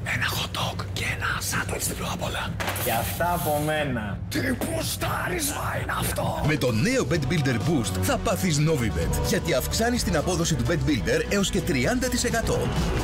Ένα hot dog και ένα σάντουιτς διπλό απ' όλα. Και αυτά από μένα. Τι πουστάρισμα είναι αυτό! Με το νέο Bet Builder Boost θα πάθεις Novibet, γιατί αυξάνεις την απόδοση του Bet Builder έως και 30%.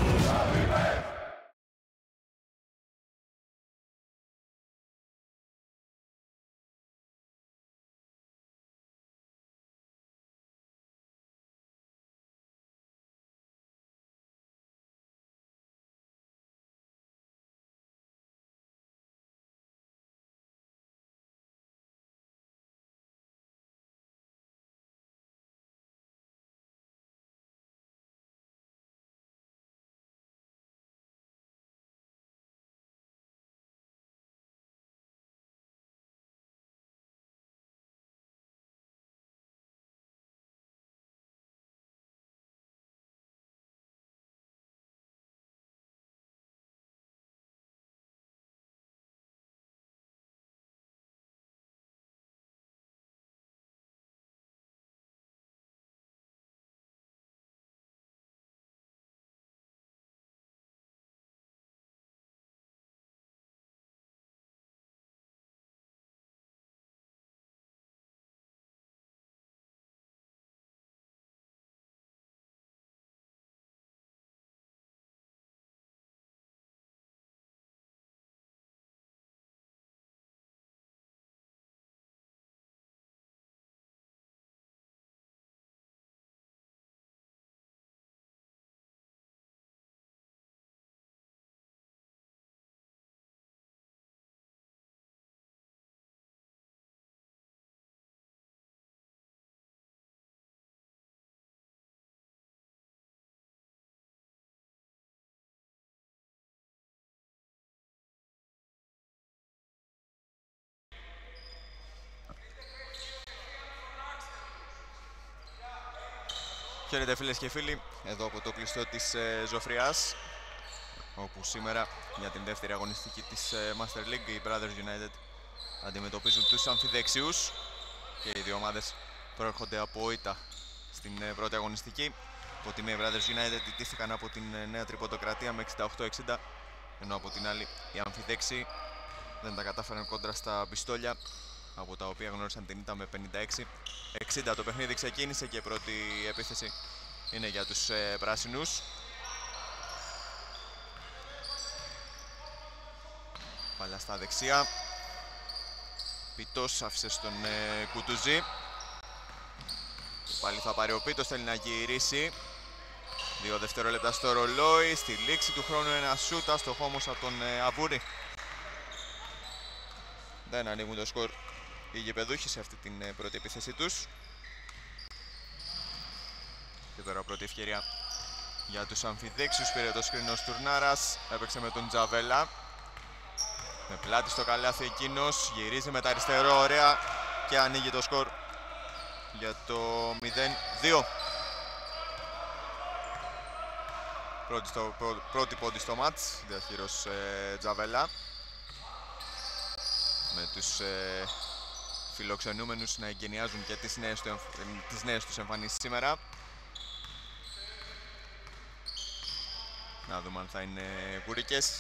Χαίρετε φίλες και φίλοι, εδώ από το κλειστό της Ζωφριάς, όπου σήμερα για την δεύτερη αγωνιστική της Master League οι Brothers United αντιμετωπίζουν τους αμφιδεξιούς και οι δύο ομάδες προέρχονται από ήττα στην πρώτη αγωνιστική. Από τη μία οι Brothers United ιτήθηκαν από την Νέα Τρυποντοκρατία με 68-60, ενώ από την άλλη οι αμφιδέξιοι δεν τα κατάφεραν κόντρα στα πιστόλια, από τα οποία γνώρισαν την ήττα με 56-60. Το παιχνίδι ξεκίνησε και η πρώτη επίθεση είναι για τους πράσινους. Παλιά στα δεξιά. Πιτός άφησε στον Κουτουζή. Πάλι θα πάρει ο Πίτος, θέλει να γυρίσει. 2 δευτερόλεπτα στο ρολόι. Στη λήξη του χρόνου ένα σούτα στο χώμος από τον Αβούρη. Δεν ανοίγουν το σκορ οι γηπεδούχοι σε αυτή την πρώτη επίθεση τους. Και τώρα πρώτη ευκαιρία για τους αμφιδέξιους. Πήρε το σκρίνο ο Στουρνάρας, έπαιξε με τον Τζαβέλα. Με πλάτη στο καλάθι εκείνος, γυρίζει με τα αριστερό, ωραία, και ανοίγει το σκορ για το 0-2. Πρώτη πόντι στο μάτς, διαχείρος Τζαβέλα. Με τους φιλοξενούμενους να εγκαινιάζουν και τις νέες τους εμφανίσεις σήμερα. Να δούμε αν θα είναι κουρικές.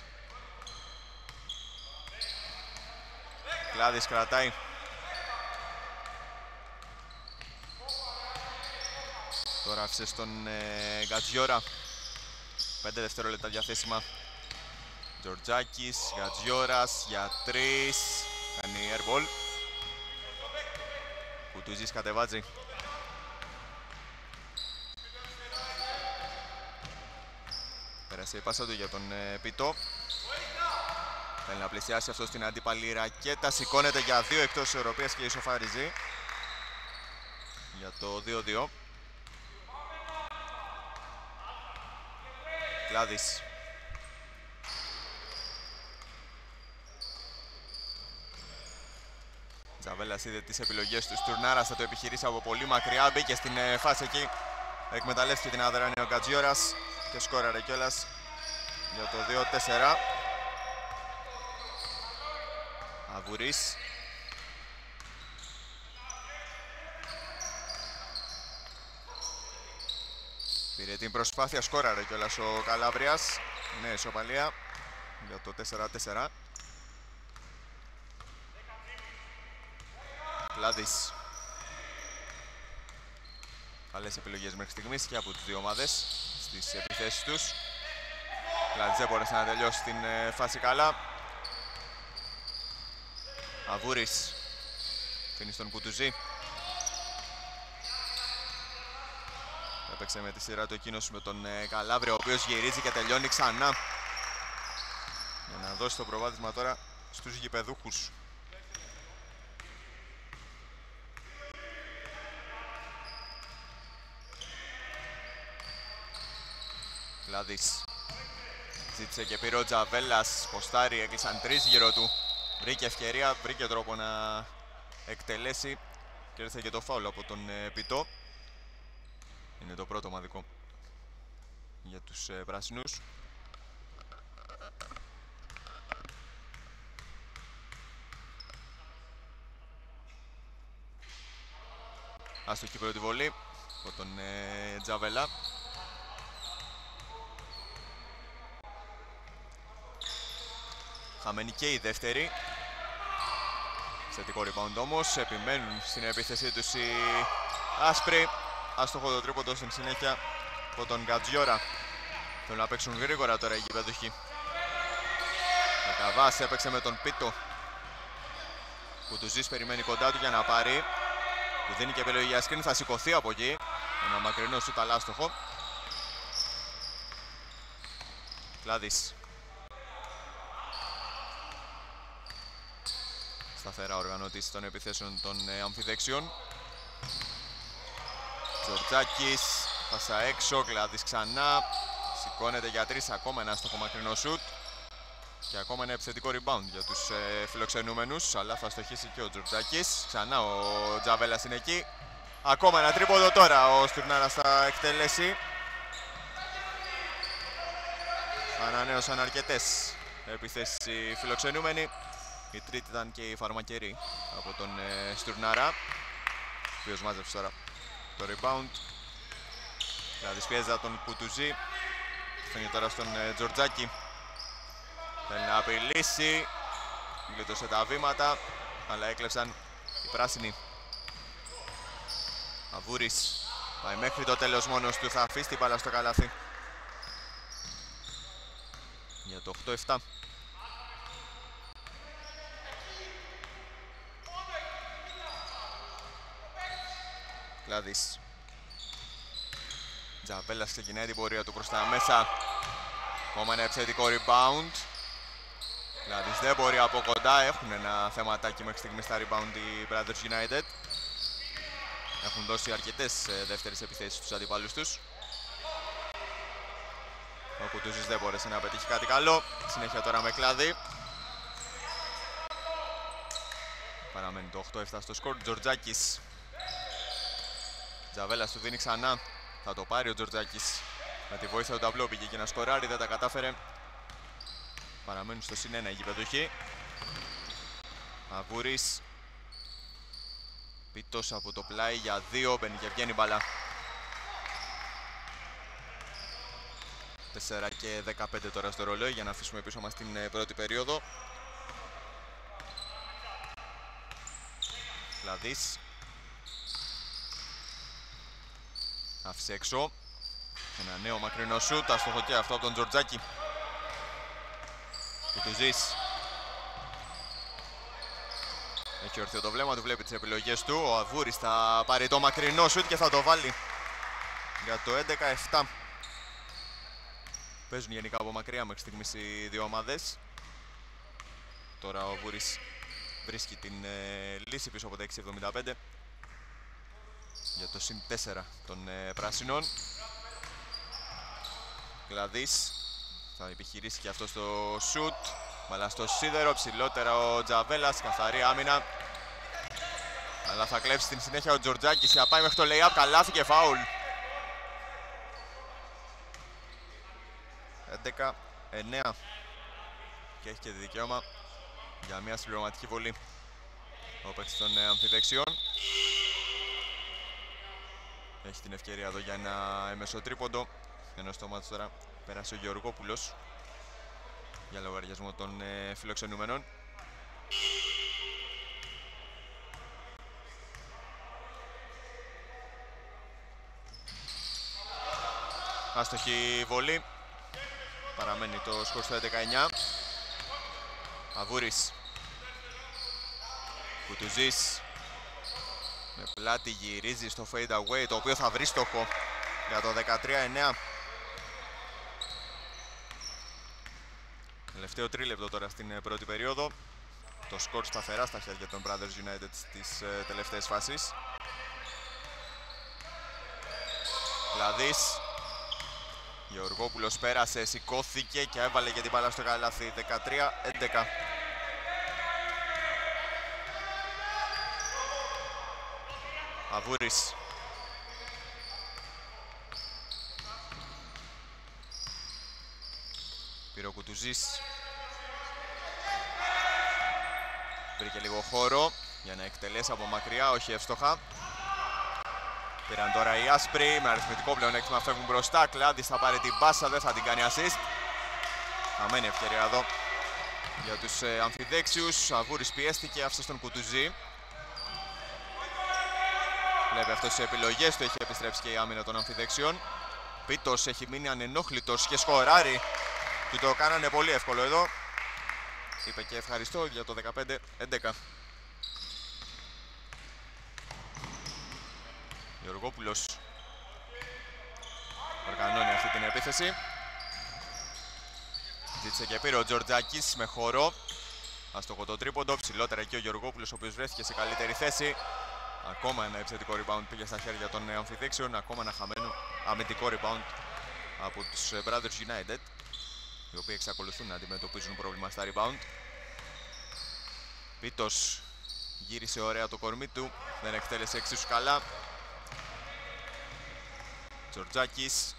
Κλάδης κρατάει. Τώρα άφησε στον Γκατζιόρα. 5 δευτερόλεπτα διαθέσιμα. Τζορτζάκης, Γκατζιόρας για 3. Κάνει airball. Κουτουζής κατεβάζει. Πέρασε η πάσα του για τον Πιτό. Θέλει να πλησιάσει αυτό στην αντίπαλη ρακέτα. Σηκώνεται για 2 εκτός ισορροπίας και ισοφάριζει για το 2-2. Κλάδης. Τζαβέλας είδε τις επιλογές του. Στουρνάρας θα το επιχειρήσει από πολύ μακριά. Μπήκε στην φάση εκεί. Εκμεταλλεύτηκε την αδράνεια ο Γκατζιόρας και σκόραρε κιόλας για το 2-4. Αβουρής. Πήρε την προσπάθεια, σκόραρε κιόλας ο Καλάβριας. Ναι, ισοπαλία. για το 4-4. Κλάδης. Καλές επιλογές μέχρι στιγμής και από τις δύο ομάδες στις επιθέσεις τους. Κλάδης δεν μπόρεσε να τελειώσει την φάση καλά. Αβούρης αφήνει στον Κουτουζή. Έπαιξε με τη σειρά του εκείνος με τον Καλάβρη, ο οποίος γυρίζει και τελειώνει ξανά για να δώσει το προβάδισμα τώρα στους γηπεδούχους. Κλάδης ζήτησε και πήρε ο Τζαβέλας, ποστάρι, έκλεισαν τρεις γύρω του. Βρήκε ευκαιρία, βρήκε τρόπο να εκτελέσει και ήρθε και το φάουλ από τον Πιτό. Είναι το πρώτο ομαδικό για τους πράσινους. Άστοχη πρώτη βολή από τον Τζαβέλα. Χαμένη και η δεύτερη. Θετικό rebound όμως. Επιμένουν στην επίθεσή τους οι άσπροι. Άστοχο το τρίποντο στην συνέχεια από τον Γκατζιόρα. Θέλουν να παίξουν γρήγορα τώρα οι γηπεδούχοι. Ο Καβάς έπαιξε με τον Πίτο. Κουτουζής περιμένει κοντά του για να πάρει. Του δίνει και επιλογή για screen. Θα σηκωθεί από εκεί. Ένα μακρινό σουτ αλλά άστοχο. Κλάδης. Σταθερά οργανωτής των επιθέσεων των αμφιδεξιών. Τζορτζάκης, πάσα έξω, Κλάδης ξανά. Σηκώνεται για τρεις, ακόμα ένα άστοχο μακρινό σουτ. Και ακόμα ένα επιθετικό rebound για τους φιλοξενούμενους. Αλλά θα στοχίσει και ο Τζορτζάκης. Ξανά ο Τζαβέλας είναι εκεί. Ακόμα ένα τρίποδο τώρα, ο Στουρνάρας θα εκτελέσει. Ανανέωσαν αρκετές επιθέσεις οι φιλοξενούμενοι. Η τρίτη ήταν και η φαρμακερή από τον Στουρνάρα, ο οποίος μάζεψε τώρα το rebound. Δηλαδή πιέζει από τον Κουτουζή. Φαίνεται τώρα στον Τζορτζάκη. Θέλει να απειλήσει. Γλίτωσε τα βήματα, αλλά έκλεψαν οι πράσινοι. Αβούρης πάει μέχρι το τέλος μόνος του. Θα αφήσει την μπάλα στο καλάθι για το 8-7. Κλάδης. Τζαβέλας ξεκινάει την πορεία του προς τα μέσα. Ακόμα ένα επιθετικό rebound. Κλάδης δεν μπορεί από κοντά. Έχουν ένα θεματάκι μέχρι στιγμής στα rebound οι Brothers United. Έχουν δώσει αρκετές δεύτερες επιθέσεις στους αντιπάλους τους. Ο Κουτουζής δεν μπόρεσε να πετύχει κάτι καλό. Συνέχεια τώρα με Κλάδη. Παραμένει το 8-7 στο σκορ. Τζορτζάκης. Τζαβέλας του δίνει ξανά. Θα το πάρει ο Τζορτζάκης. Με τη βοήθεια του ταμπλό πήγε και να σκοράρει. Δεν τα κατάφερε. Παραμένουν στο συν 1 οι γηπεδούχοι. Αβούρης. Πιτός από το πλάι για 2. Μπαίνει και βγαίνει μπαλά. 4 και 15 τώρα στο ρολόι για να αφήσουμε πίσω μας την πρώτη περίοδο. Κλαδής. Άφησε έξω. Ένα νέο μακρινό σούτ. Αστοχό και αυτό από τον Τζορτζάκη. Κουτουζής. Έχει ορθιό το βλέμμα του, βλέπει τις επιλογές του. Ο Αβούρης θα πάρει το μακρινό σούτ και θα το βάλει για το 11-7. Παίζουν γενικά από μακριά μέχρι στιγμής οι δύο ομάδες. Τώρα ο Αβούρης βρίσκει την λύση πίσω από τα 6.75 για το συν 4 των πράσινων. Κλαδής θα επιχειρήσει και αυτό στο σουτ. Μπαλά στο σίδερο, ψηλότερα ο Τζαβέλας, καθαρή άμυνα. Αλλά θα κλέψει στην συνέχεια ο Τζορτζάκης. Θα πάει μέχρι το lay-up, καλάθι και φάουλ. 11-9 και έχει και τη δικαίωμα για μια συμπληρωματική βολή ο παίκτης των αμφιδεξιών. Έχει την ευκαιρία εδώ για ένα έμεσο τρίποντο, ενώ στο μάτι τώρα πέρασε ο Γεωργόπουλος. για λογαριασμό των φιλοξενούμενων. Άστοχη βολή. Παραμένει το σκορ στο 11-9. Αβούρης. Κουτουζής. Με πλάτη γυρίζει στο fade away, το οποίο θα βρει στόχο για το 13-9. Τελευταίο τρίλεπτο τώρα στην πρώτη περίοδο. Το σκορ σταθερά στα χέρια των Brothers United στις τελευταίες φάσεις. Λαδής. Γεωργόπουλος πέρασε, σηκώθηκε και έβαλε και την μπάλα στο καλάθι. 13-11. Αβούρης. Πυροκουτουζής. Βρήκε λίγο χώρο για να εκτελέσει από μακριά, όχι εύστοχα. Πήραν τώρα οι άσπροι, με αριθμητικό πλεονέκτημα φεύγουν μπροστά. Κλάντης θα πάρει την πάσα, δεν θα την κάνει assist. Χαμένη ευκαιρία εδώ για τους αμφιδέξιους. Αβούρης πιέστηκε, άφησε στον Κουτουζή. Βλέπει αυτό τις επιλογές του, έχει επιστρέψει και η άμυνα των αμφιδέξιων. Πίτος έχει μείνει ανενόχλητος και σκοράρει. Του το κάνανε πολύ εύκολο εδώ. Είπε και ευχαριστώ για το 15-11. Γεωργόπουλος οργανώνει αυτή την επίθεση. Ζήτησε και πήρε ο Τζορτζάκης με χώρο. Αστοχο το τρίποντο, ψηλότερα εκεί ο Γεωργόπουλος, ο οποίος βρέθηκε σε καλύτερη θέση. Ακόμα ένα επιθετικό rebound πήγε στα χέρια των αμφιδέξεων. Ακόμα ένα χαμένο αμυντικό rebound από τους Brothers United, οι οποίοι εξακολουθούν να αντιμετωπίζουν πρόβλημα στα rebound. Πίτος γύρισε ωραία το κορμί του, δεν εκτέλεσε εξίσου καλά. Τζορτζάκης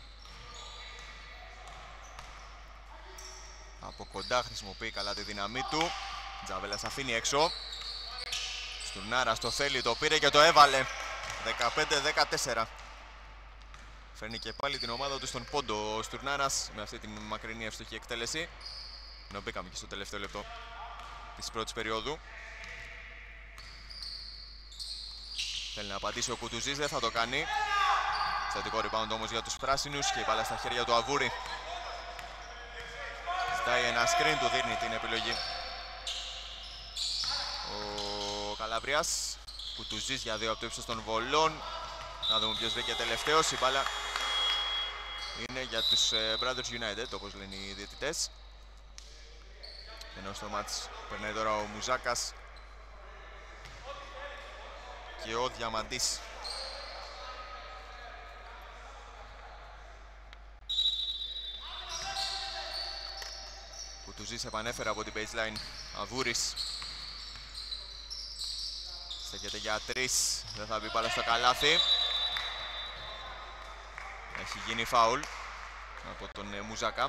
από κοντά χρησιμοποιεί καλά τη δύναμή του. Τζαβέλας αφήνει έξω. Στουρνάρας το θέλει, το πήρε και το έβαλε. 15-14. Φέρνει και πάλι την ομάδα του στον πόντο ο Στουρνάρας με αυτή την μακρινή εύστοχη εκτέλεση. Ενώ μπήκαμε και στο τελευταίο λεπτό της πρώτης περίοδου. Θέλει να πατήσει ο Κουτουζής, δεν θα το κάνει. Θετικό rebound όμως για τους πράσινους και η μπάλα στα χέρια του Αβούρη. Ζητάει ένα screen, του δίνει την επιλογή ο Καλαβριάς. Κουτουζής για δύο από το ύψος των βολών. Να δούμε ποιος βρήκε τελευταίος. Η μπάλα είναι για τους Brothers United, όπως λένε οι διαιτητές. Ενώ στο μάτς περνάει τώρα ο Μουζάκας και ο Διαμαντής. Κουτουζής επανέφερε από την baseline. Αβούρης στέκεται για 3, δεν θα μπει μπάλα στο καλάθι. Έχει γίνει φάουλ από τον Μουζάκα.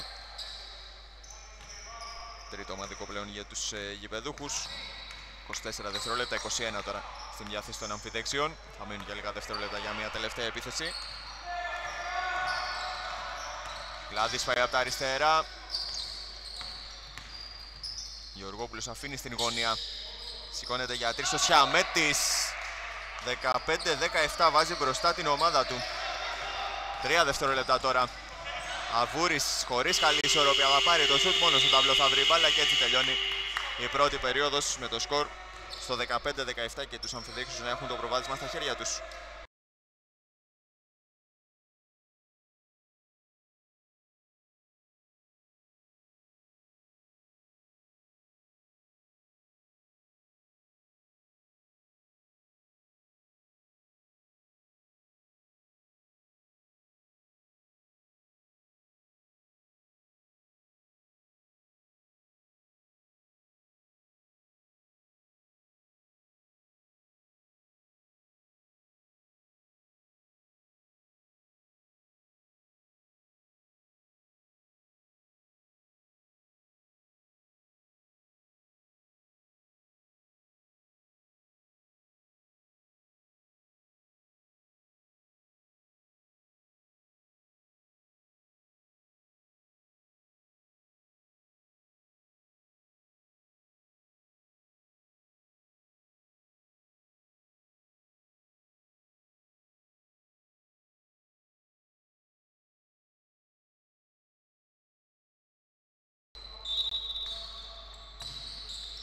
Τρίτο ομαδικό πλέον για τους γηπεδούχους. 24 δευτερόλεπτα, 21 τώρα στην διάθεση των αμφιδέξιων. Θα μείνουν για λίγα δευτερόλεπτα για μια τελευταία επίθεση. Κλάδης πάει από τα αριστερά. Γεωργόπουλος αφήνει στην γωνία. Σηκώνεται για 3 ο Σιαμέτης. 15-17 βάζει μπροστά την ομάδα του. 3 δευτερόλεπτα τώρα. Αβούρης χωρίς καλή ισορροπία θα πάρει το σουτ, μόνο στο ταμπλό θα βρει μπάλα και έτσι τελειώνει η πρώτη περίοδος με το σκορ στο 15-17 και τους αμφιδέξιους να έχουν το προβάδισμα στα χέρια τους.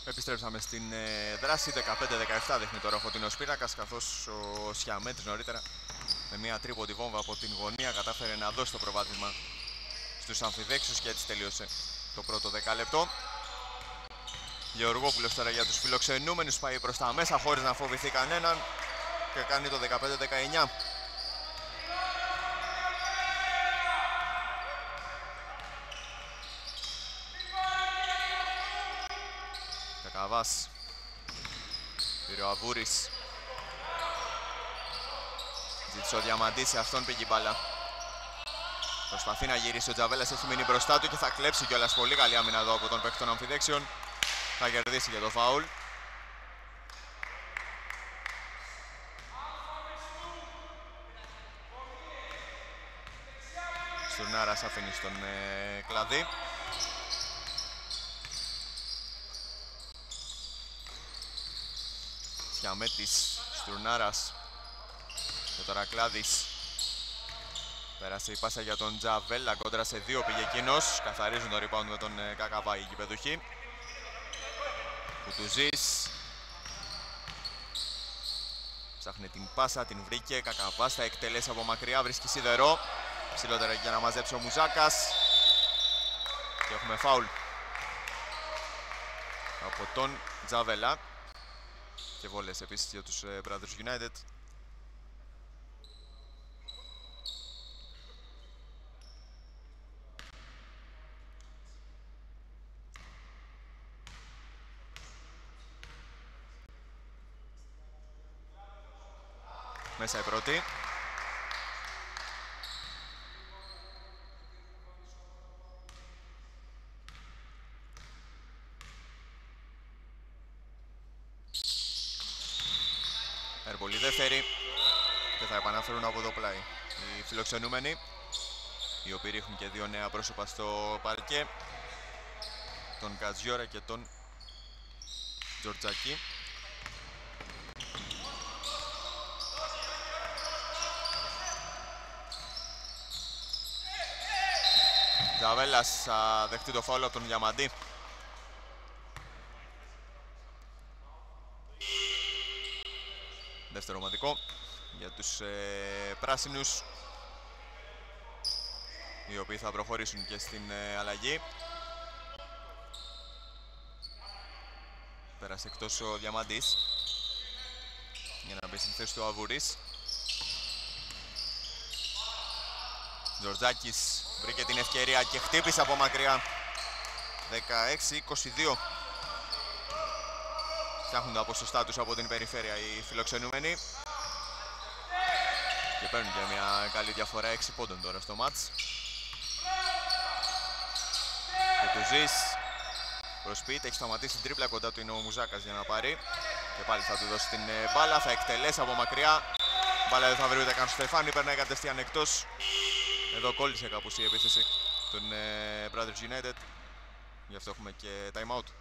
Επιστρέψαμε στην δράση. 15-17 δείχνει τώρα ο φωτεινός πίνακας, καθώς ο Σιαμέτης νωρίτερα με μια τρίποντη βόμβα από την γωνία κατάφερε να δώσει το προβάδισμα στους αμφιδέξιους και έτσι τελείωσε το πρώτο δεκάλεπτο. Γεωργόπουλος τώρα για τους φιλοξενούμενους πάει προς τα μέσα χωρίς να φοβηθεί κανέναν και κάνει το 15-19. Κακαβάς, πήρε ο Αβούρης, ζήτησε ο Διαμαντής, σε αυτόν πήγε η μπάλα. Προσπαθεί να γυρίσει, ο Τζαβέλας έχει μείνει μπροστά του και θα κλέψει κιόλας. Πολύ καλή άμυνα εδώ από τον παίκτη των αμφιδέξιων. Θα κερδίσει για το φάουλ. Στουρνάρας αφήνει στον Κλαδί. Σιαμέτης, Στουρνάρας και τώρα Κλάδης. Πέρασε η πάσα για τον Τζαβέλα, κόντρα σε δύο πήγε εκείνος. Καθαρίζουν το rebound με τον Κακαβά οι γηπεδούχοι. Κουτουζής. Ψάχνει την πάσα, την βρήκε. Κακαβάς θα εκτελέσει από μακριά, βρίσκει σιδερό. Ψηλότερα για να μαζέψει ο Μουζάκας. Και έχουμε φάουλ από τον Τζαβέλα. Και βόλες επίσης για τους Brothers United. Μέσα η πρώτη. Πολύ δεύτερη και θα επαναφέρουν από το πλάι οι φιλοξενούμενοι, οι οποίοι ρίχνουν και δύο νέα πρόσωπα στο παρκέ, τον Κατζιόρα και τον Τζορτζάκη. Τζαβέλας θα δεχτεί το φάουλ από τον Διαμαντή. Δεύτερο ομαδικό για τους πράσινους, οι οποίοι θα προχωρήσουν και στην αλλαγή. Πέρασε εκτός ο Διαμαντής για να μπει στην θέση του ο Αβούρης. Τζορτζάκης βρήκε την ευκαιρία και χτύπησε από μακριά. 16-22. Φτιάχνουν τα ποσοστά τους από την περιφέρεια οι φιλοξενούμενοι. Και παίρνουν και μια καλή διαφορά 6 πόντων τώρα στο μάτς. Κουτουζής προσποιείται, έχει σταματήσει την τρίπλα, κοντά του είναι ο Μουζάκας για να πάρει. Και πάλι θα του δώσει την μπάλα, θα εκτελέσει από μακριά. Μπάλα δεν θα βρει ούτε καν στο Στεφάνι, περνάει κατευθείαν εκτός. Εδώ κόλλησε κάπως η επίθεση των Brothers United. Γι' αυτό έχουμε και time out.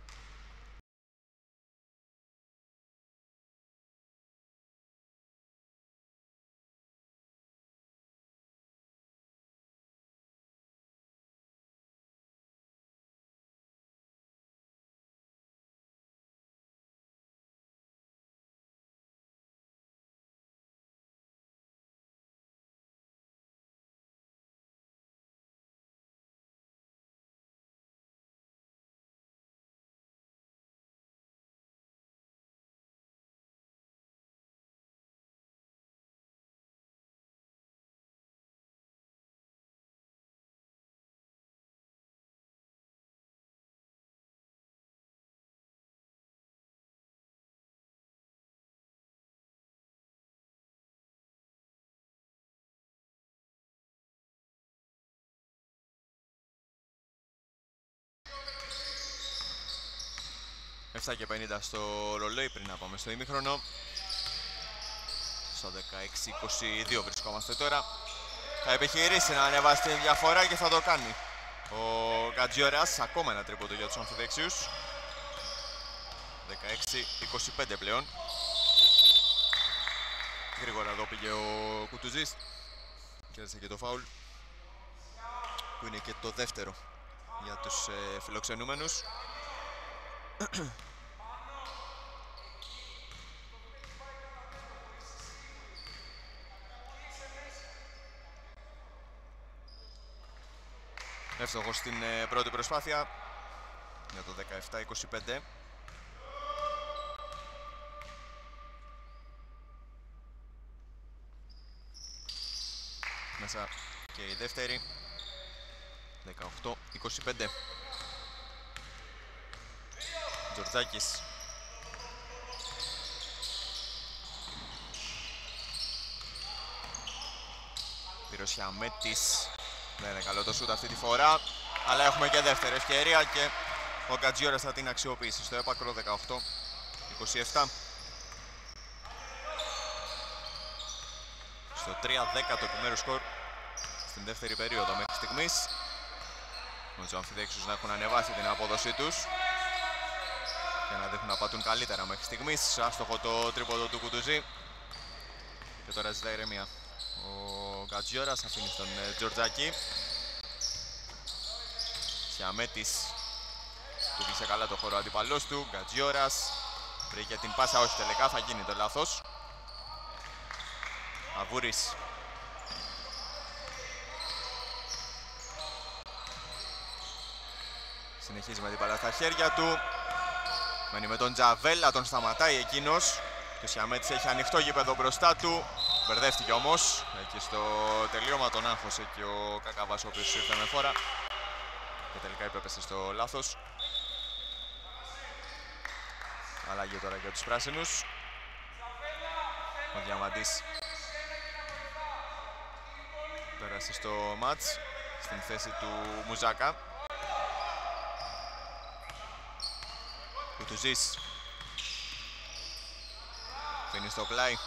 Εφτά και 50 στο ρολόι πριν να πάμε στο ημίχρονο. Στο 16-22 βρισκόμαστε τώρα. Θα επιχειρήσει να ανεβάσει την διαφορά και θα το κάνει ο Κατζιόρας. Ακόμα ένα τρίποντο για τους αμφιδέξιους. 16-25 πλέον. Γρήγορα εδώ πήγε ο Κουτουζής. Κέρδισε και το φάουλ, που είναι και το δεύτερο για τους φιλοξενούμενους. Εύστοχος στην πρώτη προσπάθεια για το 17-25. Μέσα και η δεύτερη. 18-25. Τζορτζάκης. Πυροσιαμέτης. Δεν είναι καλό το σούτ αυτή τη φορά, αλλά έχουμε και δεύτερη ευκαιρία και ο Γκατζιόρας θα την αξιοποιήσει στο έπακρο. 18-27. Στο 3-10 το επιμέρους σκορ στην δεύτερη περίοδο μέχρι στιγμής. Νομίζω οι αμφιδέξους να έχουν ανεβάσει την απόδοσή τους και να δείχνουν να πατούν καλύτερα μέχρι στιγμής. Άστοχο το τρίποντο του Κουτουζή και τώρα ζητάει ηρεμία ο Γκατζιόρας, αφήνει στον Τζορτζάκη. Σιαμέτης του κλείσε καλά το χώρο αντιπαλός του. Γκατζιόρας βρήκε την πάσα, όχι τελικά, θα γίνει το λάθος. Αβούρης. Συνεχίζει με την μπάλα στα χέρια του. Μένει με τον Τζαβέλα, τον σταματάει εκείνος. Και ο Σιαμέτης έχει ανοιχτό γήπεδο μπροστά του. Μπερδεύτηκε όμως. Εκεί στο τελείωμα τον άγχωσε και ο Κακαβάς, ο οποίος ήρθε με φόρα. Και τελικά υπέπεσε στο λάθος. Αλλαγή τώρα για τους πράσινους. Ο Διαμαντής πέρασε στο μάτς στην θέση του Μουζάκα. Κουτουζής φίνει στο πλάι.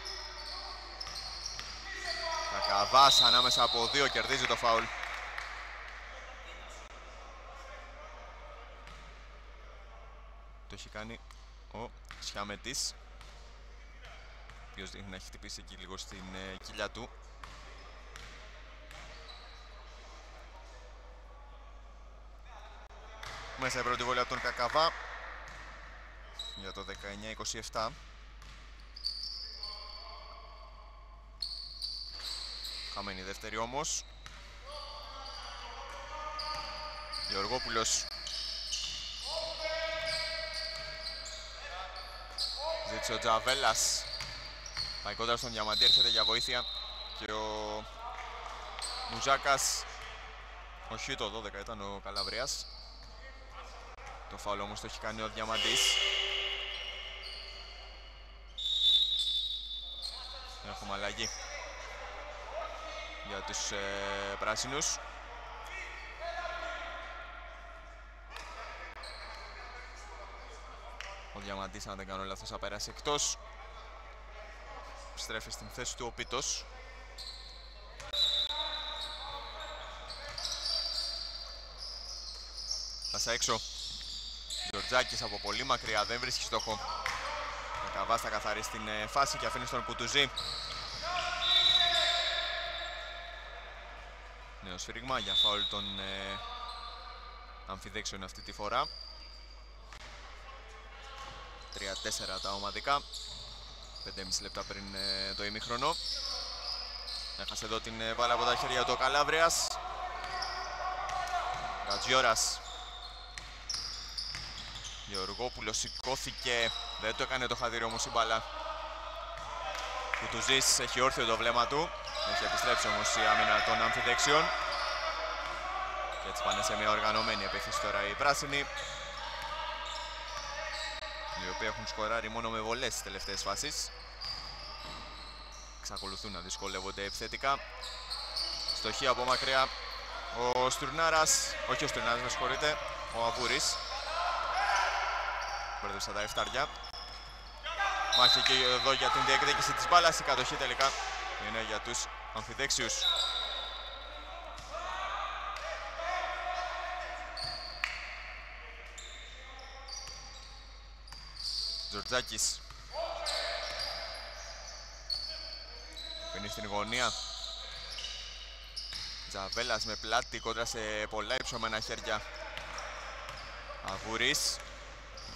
Κακαβάς ανάμεσα από δύο, κερδίζει το φάουλ. Το έχει κάνει ο Σιαμέτης, ο οποίος δείχνει να έχει χτυπήσει εκεί λίγο στην κοιλιά του. Μέσα η πρώτη βόλια από τον Κακαβά για το 19-27. Χαμένη η δεύτερη όμως. Γεωργόπουλος ζήτησε ο Τζαβέλας. Πάει κοντά στον Διαμαντή, έρχεται για βοήθεια και ο Μουζάκας. Όχι, το 12 ήταν ο Καλαβρίας. Το φάουλ όμως το έχει κάνει ο Διαμαντής. Έχουμε αλλαγή για τους πράσινους. Ο Διαμαντής, αν δεν κάνω λάθος, θα πέρασε εκτός. Στρέφει στην θέση του ο Πίτος. Πάσα έξω. Τζορτζάκης από πολύ μακριά, δεν βρίσκει στόχο. Κακαβάς θα καθαρίσει την φάση και αφήνει στον Κουτουζή. Νέο σφύριγμα για φάουλ των αμφιδέξεων αυτή τη φορά. 3-4 τα ομαδικά. 5,5 λεπτά πριν το ημίχρονο. Έχασε εδώ την μπάλα από τα χέρια του ο Καλάβριας. Γκατζιόρας. Γεωργόπουλος σηκώθηκε, δεν το έκανε το χαδίρι όμως η μπάλα. Κουτουζής έχει όρθιο το βλέμμα του. Έχει επιστρέψει όμως η άμυνα των αμφιδέξεων. Και έτσι πάνε σε μια οργανωμένη επίθεση τώρα οι πράσινοι, οι οποίοι έχουν σκοράρει μόνο με βολές στις τελευταίες φάσεις. Εξακολουθούν να δυσκολεύονται επιθετικά. Στοχή από μακριά ο Στουρνάρας, όχι ο Στουρνάρας, με συγχωρείτε, ο Αβούρης. Μπέρδεψα τα εφτάρια. Μάχη και εδώ για την διεκδίκηση της μπάλας. Η κατοχή τελικά είναι για τους αμφιδέξιους. Τζορτζάκης. Μπαίνει στην γωνία. Τζαβέλας με πλάτη κόντρα σε πολλά υψωμένα χέρια. Αβούρης.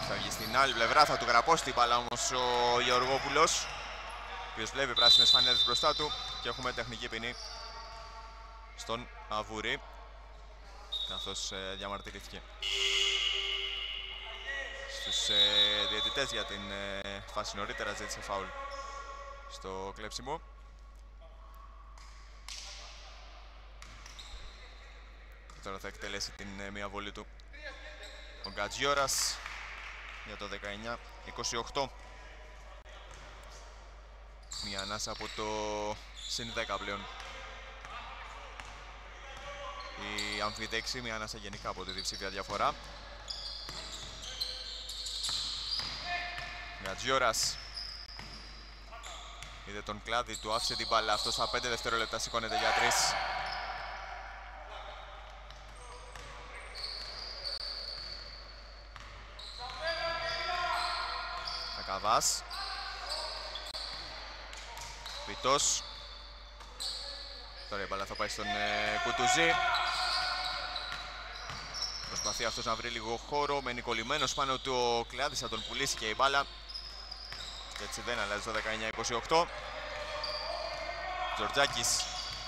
Θα βγει στην άλλη πλευρά, θα του γραπώσει την μπάλα όμως ο Γεωργόπουλος, ο οποίος βλέπει πράσινες φανέλες μπροστά του και έχουμε τεχνική ποινή στον Αβούρη, καθώς διαμαρτυρήθηκε στους διαιτητές για την φάση νωρίτερα, ζήτησε φάουλ στο κλέψιμο. Τώρα θα εκτελέσει την μία βολή του ο Γκατζιόρας για το 19-28. Μια ανάσα από το συν 10 πλέον. Η αμφιδέξη, μια ανάσα γενικά από τη διψήφια διαφορά. Γκατζιόρας είδε τον κλάδι του, άφησε την μπάλα, αυτό στα 5 δευτερόλεπτα σηκώνεται για 3. Ακαβάς. Πιτός. Τώρα η μπάλα θα πάει στον Κουτουζή. Προσπαθεί αυτός να βρει λίγο χώρο, μένει κολλημένος πάνω του ο Κλάδης, θα τον πουλήσει και η μπάλα. Και έτσι δεν αλλάζει το 19-28. Τζορτζάκης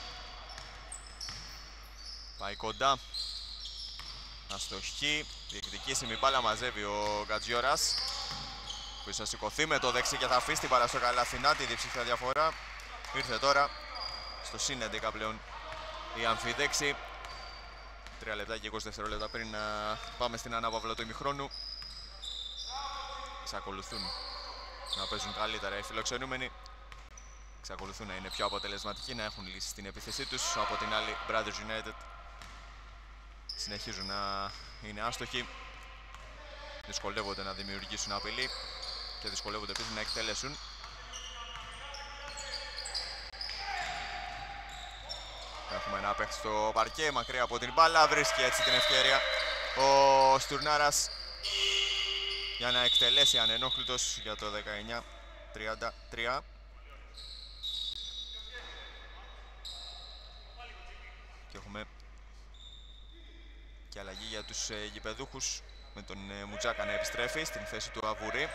πάει κοντά, αστοχή, διεκδικήσιμη μπάλα, μαζεύει ο Γκατζιόρας, που θα σηκωθεί με το δεξί και θα αφήσει την μπάλα στο καλάθι. Τη διψήφια διαφορά ήρθε τώρα στο συν 11 πλέον η αμφιδέξη. 3 λεπτά και 20 δευτερόλεπτα πριν να πάμε στην ανάπαυλα του ημιχρόνου. Εξακολουθούν να παίζουν καλύτερα οι φιλοξενούμενοι. Εξακολουθούν να είναι πιο αποτελεσματικοί, να έχουν λύσει στην επίθεσή τους. Από την άλλη, Brothers United συνεχίζουν να είναι άστοχοι. Δυσκολεύονται να δημιουργήσουν απειλή και δυσκολεύονται επίσης να εκτελέσουν. Έχουμε ένα παίχτη στο παρκέ, μακριά από την μπάλα, βρίσκει έτσι την ευκαιρία ο Στουρνάρας για να εκτελέσει ανενόχλητος για το 19-33. Και έχουμε και αλλαγή για τους γηπεδούχους, με τον Μουτζάκα να επιστρέφει στην θέση του Αβουρή.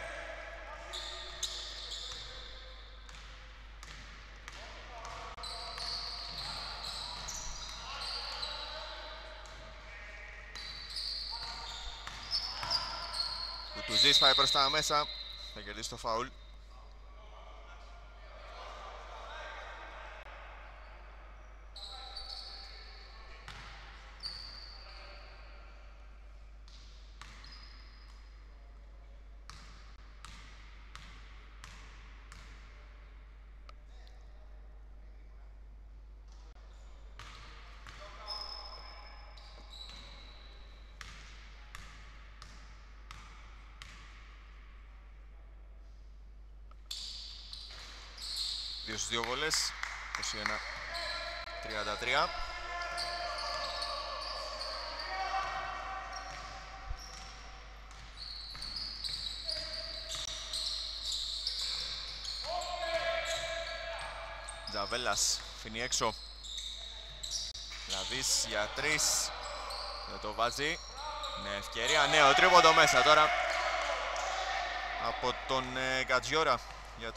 Κουτουζής πάει προς τα μέσα, θα κερδίσει το φάουλ. Στους δύο βολές, 21-33. Τζαβέλας φύνει έξω. Λαβής για 3. Δεν το βάζει. Ναι, ευκαιρία. Νέο τρίποντο μέσα τώρα από τον Γκατζιόρα για το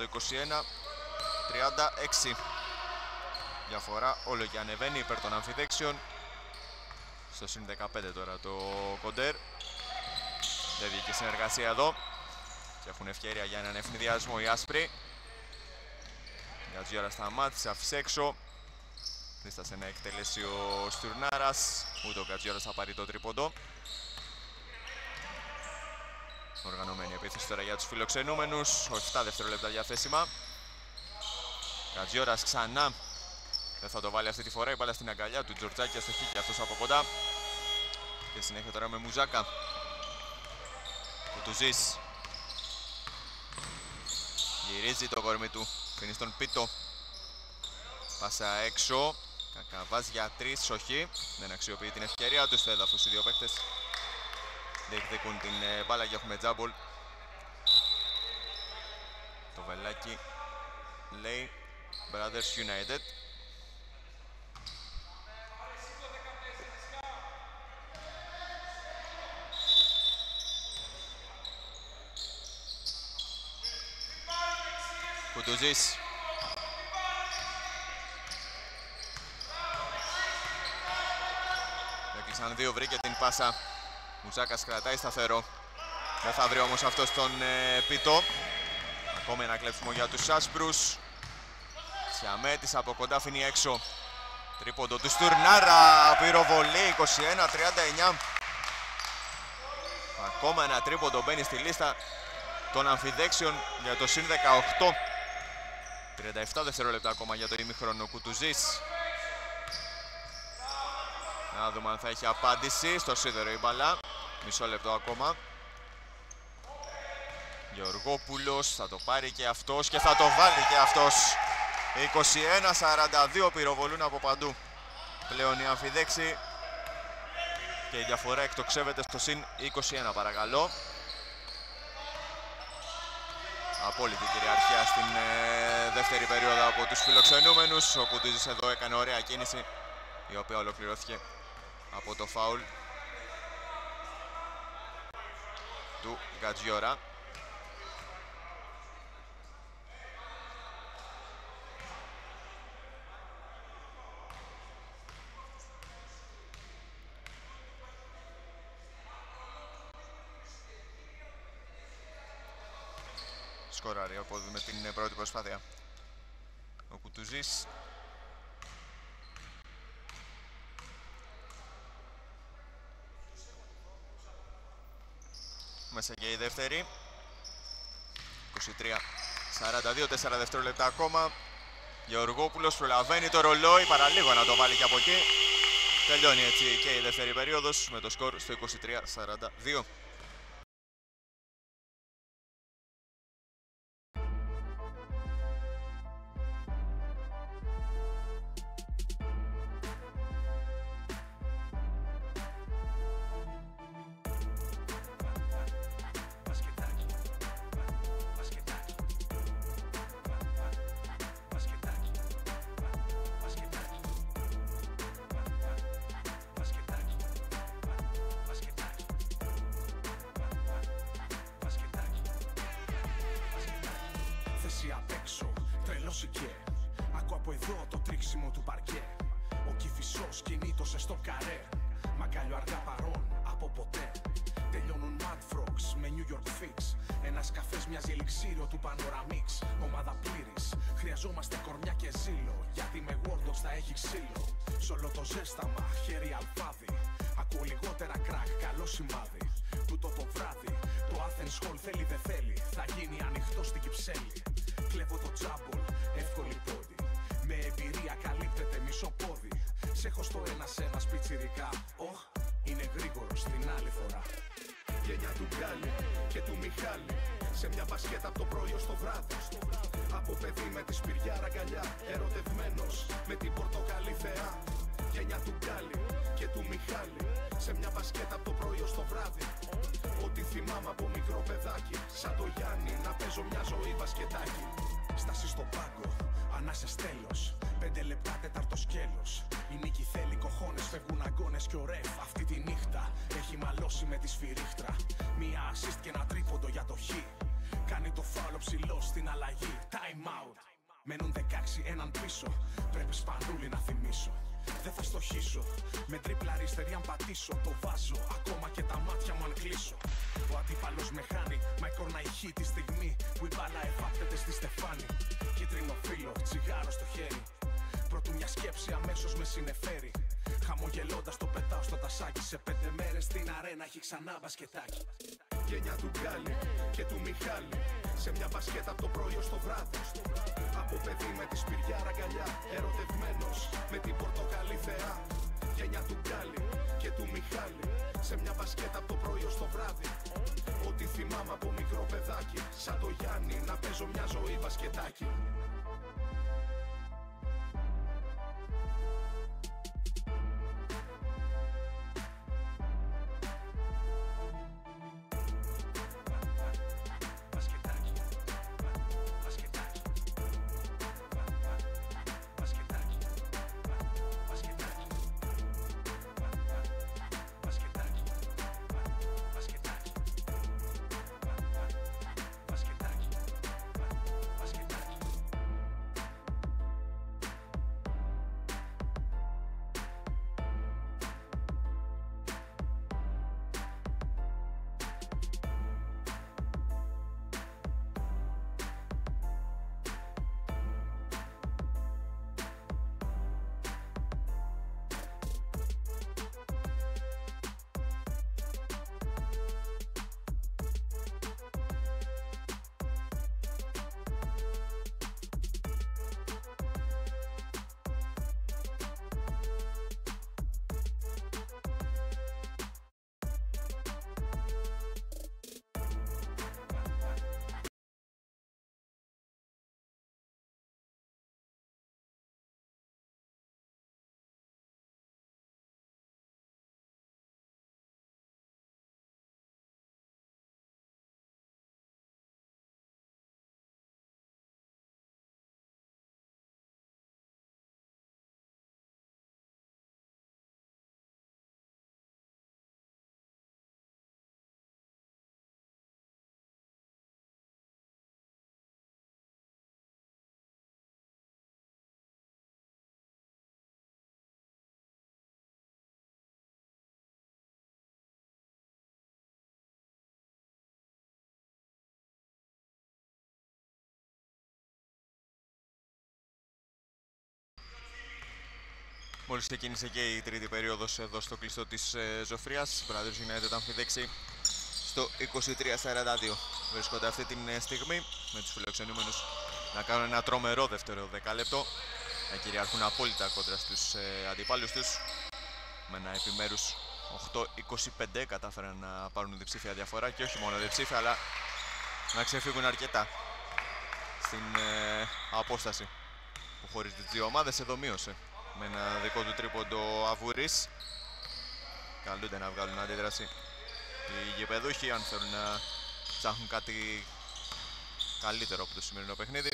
21-36. Διαφορά όλο και ανεβαίνει υπέρ των αμφιδέξεων. Στο συν 15 τώρα το κοντέρ. Δεν βγήκε συνεργασία εδώ και έχουν ευκαιρία για έναν ευνηδιασμό οι άσπροι. Γκατζιόρα σταμάτησε, άφησε έξω. Δίστασε να εκτελέσει ο Στουρνάρας. Ούτε ο Γκατζιόρας θα πάρει το τρίποντο. Οργανωμένη επίθεση τώρα για τους φιλοξενούμενους. 7 δευτερόλεπτα διαθέσιμα. Γκατζιόρας ξανά. Δεν θα το βάλει αυτή τη φορά. Η μπάλα στην αγκαλιά του Τζορτζάκη, αστοχή και αυτός από κοντά. Και συνέχεια τώρα με Μουζάκα. Κουτουζής. Γυρίζει το κορμί του. Φινεί στον Πίτο. Πάσα έξω. Κακαβάς για 3, όχι. Δεν αξιοποιεί την ευκαιρία του στο έδαφος οι δύο παίκτες. Διεκδικούν την μπάλα και έχουμε τζάμπολ. Το βελάκι λέει Brothers United. Κουτουζής. Έκλεισαν δύο, βρήκε την πάσα. Μουζάκας κρατάει σταθερό. Δεν θα βρει όμως αυτός τον Πιτό. Ακόμη ένα κλέψιμο για τους Άσπρους. Σιαμέτης από κοντά αφήνει έξω. Τρίποντο του Στουρνάρα. Πυροβολή 21-39. Ακόμα ένα τρίποντο μπαίνει στη λίστα των αμφιδέξεων για το συν 18. 37 δευτερόλεπτα ακόμα για το ημίχρονο. Κουτουζής. Να δούμε αν θα έχει απάντηση. Στο σίδερο η μπαλά. Μισό λεπτό ακόμα. Γεωργόπουλος θα το πάρει και αυτός και θα το βάλει και αυτός. 21-42 πυροβολούν από παντού. Πλέον οι αμφιδέξοι και η διαφορά εκτοξεύεται στο συν 21 παρακαλώ. Απόλυτη κυριαρχία στην δεύτερη περίοδο από τους φιλοξενούμενους. Ο Κουτουζής εδώ έκανε ωραία κίνηση, η οποία ολοκληρώθηκε από το φάουλ του Γκατζιόρα. Σκοράρει από με την πρώτη προσπάθεια ο Κουτουζής. Μέσα και η δεύτερη. 23-42, 4 δευτερόλεπτα ακόμα. Γεωργόπουλος προλαβαίνει το ρολόι, παραλίγο να το βάλει και από εκεί. Τελειώνει έτσι και η δεύτερη περίοδος με το σκορ στο 23-42. Ακού από εδώ το τρίξιμο του παρκέ. Ο Κηφισός κινήτωσε στο καρέ. Μαγκάλιο αργά παρόν από ποτέ. Τελειώνουν Mad Frogs με New York Fix. Ένας καφές μοιάζει ελιξίριο του Panoramix. Ομάδα πλήρης, χρειαζόμαστε κορμιά και ζήλο. Γιατί με Wardogs θα έχει ξύλο. Σ' όλο το ζέσταμα, χέρι αλφάδι. Ακούω λιγότερα κρακ, καλό σημάδι. Τούτο το βράδυ, το Athens Hall θέλει δεν θέλει. Θα γίνει ανοιχτό στην Κυψέλη. Κλέβω το τζάμπολ, εύκολη πόντι. Με εμπειρία καλύπτεται μισό πόδι. Σ' έχω στο ένα σπιτσιρικά. Οχ, είναι γρήγορος την άλλη φορά. Γενιά του Γκάλι και του Μιχάλη. Σε μια μπασκέτα από το πρωί στο βράδυ. Από παιδί με τη σπυριάρα αγκαλιά. Ερωτευμένος με την πορτοκαλί θεά. Γενιά του Γκάλι και του Μιχάλη. Σε μια μπασκέτα από το πρωί στο βράδυ. Ό,τι θυμάμαι από μικρό παιδάκι. Σαν το Γιάννη να παίζω μια ζωή μπασκετάκι. Στάση στον πάγκο, ανάσες τέλος. 5 λεπτά τέταρτο σκέλος. Η νίκη θέλει κοχώνες, φεύγουν αγκώνες και ο ρεφ. Αυτή τη νύχτα έχει μαλώσει με τη σφυρίχτρα. Μία assist και ένα τρίποντο για το χ. Κάνει το φάουλο ψηλό στην αλλαγή. Time out. Μένουν 16 έναν πίσω. Πρέπει σπανούλι να θυμίσω. Δεν θα στοχίσω. Με τρίπλα αριστερή αν πατήσω. Το βάζω ακόμα και τα μάτια μου αν κλείσω. Ο αντίπαλος με χάνει. Μα η κόρνα ηχεί τη στιγμή που η μπάλα εφάπτεται στη στεφάνη. Κίτρινο φύλλο, τσιγάρο στο χέρι. Πρώτου μια σκέψη αμέσως με συνεφέρει. Χαμογελώντας το πετάω στο τασάκι. Σε 5 μέρες στην αρένα έχει ξανά μπασκετάκι. Γενιά του Γκάλι και του Μιχάλη. Σε μια μπασκέτα από το πρωί στο βράδυ. Από παιδί με τη σπυριάρα αγκαλιά. Ερωτευμένος με την πορτοκαλί θεά. Γενιά του Γκάλι και του Μιχάλη. Σε μια μπασκέτα από το πρωί στο βράδυ. Ό,τι θυμάμαι από μικρό παιδάκι. Σαν το Γιάννη να παίζω μια ζωή μπασκετάκι. Μόλις ξεκίνησε και η τρίτη περίοδος εδώ στο κλειστό της Ζωφρίας. Brothers United αμφιδέξει στο 23-42. Βρίσκονται αυτή τη στιγμή με τους φιλοξενούμενους να κάνουν ένα τρομερό δεύτερο δεκάλεπτο. Να κυριαρχούν απόλυτα κόντρα στους αντιπάλους τους. Με ένα επιμέρους 8-25 κατάφεραν να πάρουν διψήφια διαφορά και όχι μόνο διψήφια, αλλά να ξεφύγουν αρκετά στην απόσταση που χωρίς τις δύο ομάδες. Εδώ μείωσε με ένα δικό του τρίποντο Αβούρης. Καλούνται να βγάλουν αντίδραση οι γηπεδούχοι αν θέλουν να ψάχνουν κάτι καλύτερο από το σημερινό παιχνίδι.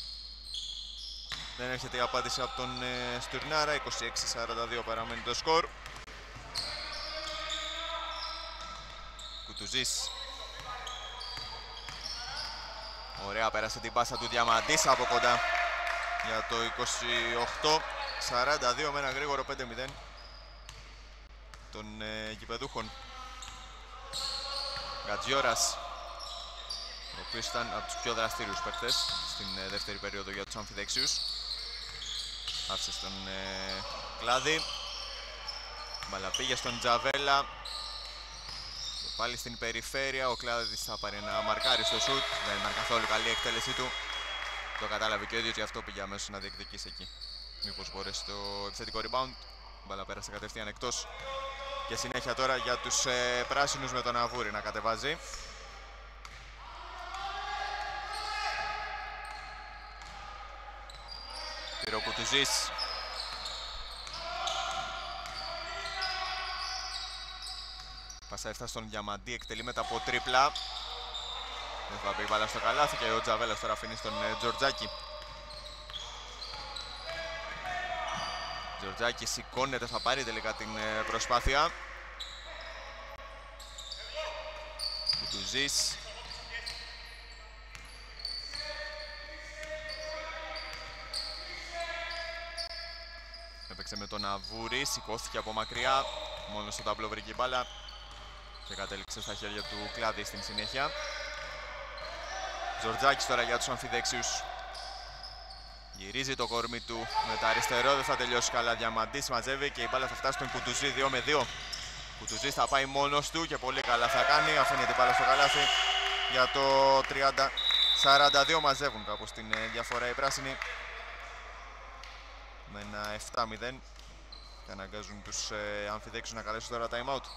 Δεν έρχεται η απάντηση από τον Στουρνάρα. 26-42 παραμένει το σκορ. Κουτουζής. Ωραία, πέρασε την πάσα του Διαμαντής από κοντά για το 28-42 με ένα γρήγορο 5-0 των γηπεδούχων. Γκατζιόρας, ο οποίος ήταν από τους πιο δραστήριους παίκτες στην δεύτερη περίοδο για τους αμφιδεξίους. Άφησε στον Κλάδη. Μπαλά πήγε στον Τζαβέλα. Και πάλι στην περιφέρεια. Ο Κλάδης θα πάρει ένα μαρκάρι στο σουτ. Δεν ήταν καθόλου καλή η εκτέλεσή του. Το κατάλαβε και ο ίδιος, γι' αυτό πήγε αμέσως να διεκδικήσει εκεί. Μήπως μπορέσει το επιθετικό rebound. Μπαλά πέρασε κατευθείαν εκτός. Και συνέχεια τώρα για τους πράσινους με τον Αβούρη να κατεβάζει. Πυροκουτουζής. Πάσα έφτασε στον Διαμαντή, εκτελεί μετά από τρίπλα. Δεν θα πει μπάλα στο καλάθι και ο Τζαβέλας τώρα αφήνει στον Τζορτζάκη. Τζορτζάκη σηκώνεται, θα πάρει τελικά την προσπάθεια. Κουτουζής. Έπαιξε με τον Αβούρη, σηκώθηκε από μακριά. Μόνο στο ταμπλό βρήκε μπάλα και κατέληξε στα χέρια του Κλάδη στην συνέχεια. Τζορτζάκης τώρα για τους αμφιδέξιους. Γυρίζει το κορμί του με τα αριστερό, δεν θα τελειώσει καλά. Διαμαντής μαζεύει και η μπάλα θα φτάσει στον Κουτουζή 2-2. Κουτουζής θα πάει μόνος του και πολύ καλά θα κάνει. Αφήνει την μπάλα στο καλάθι για το 30-42. Μαζεύουν κάπως την διαφορά οι πράσινοι με ένα 7-0 και αναγκάζουν τους αμφιδέξιους να καλέσουν τώρα time out.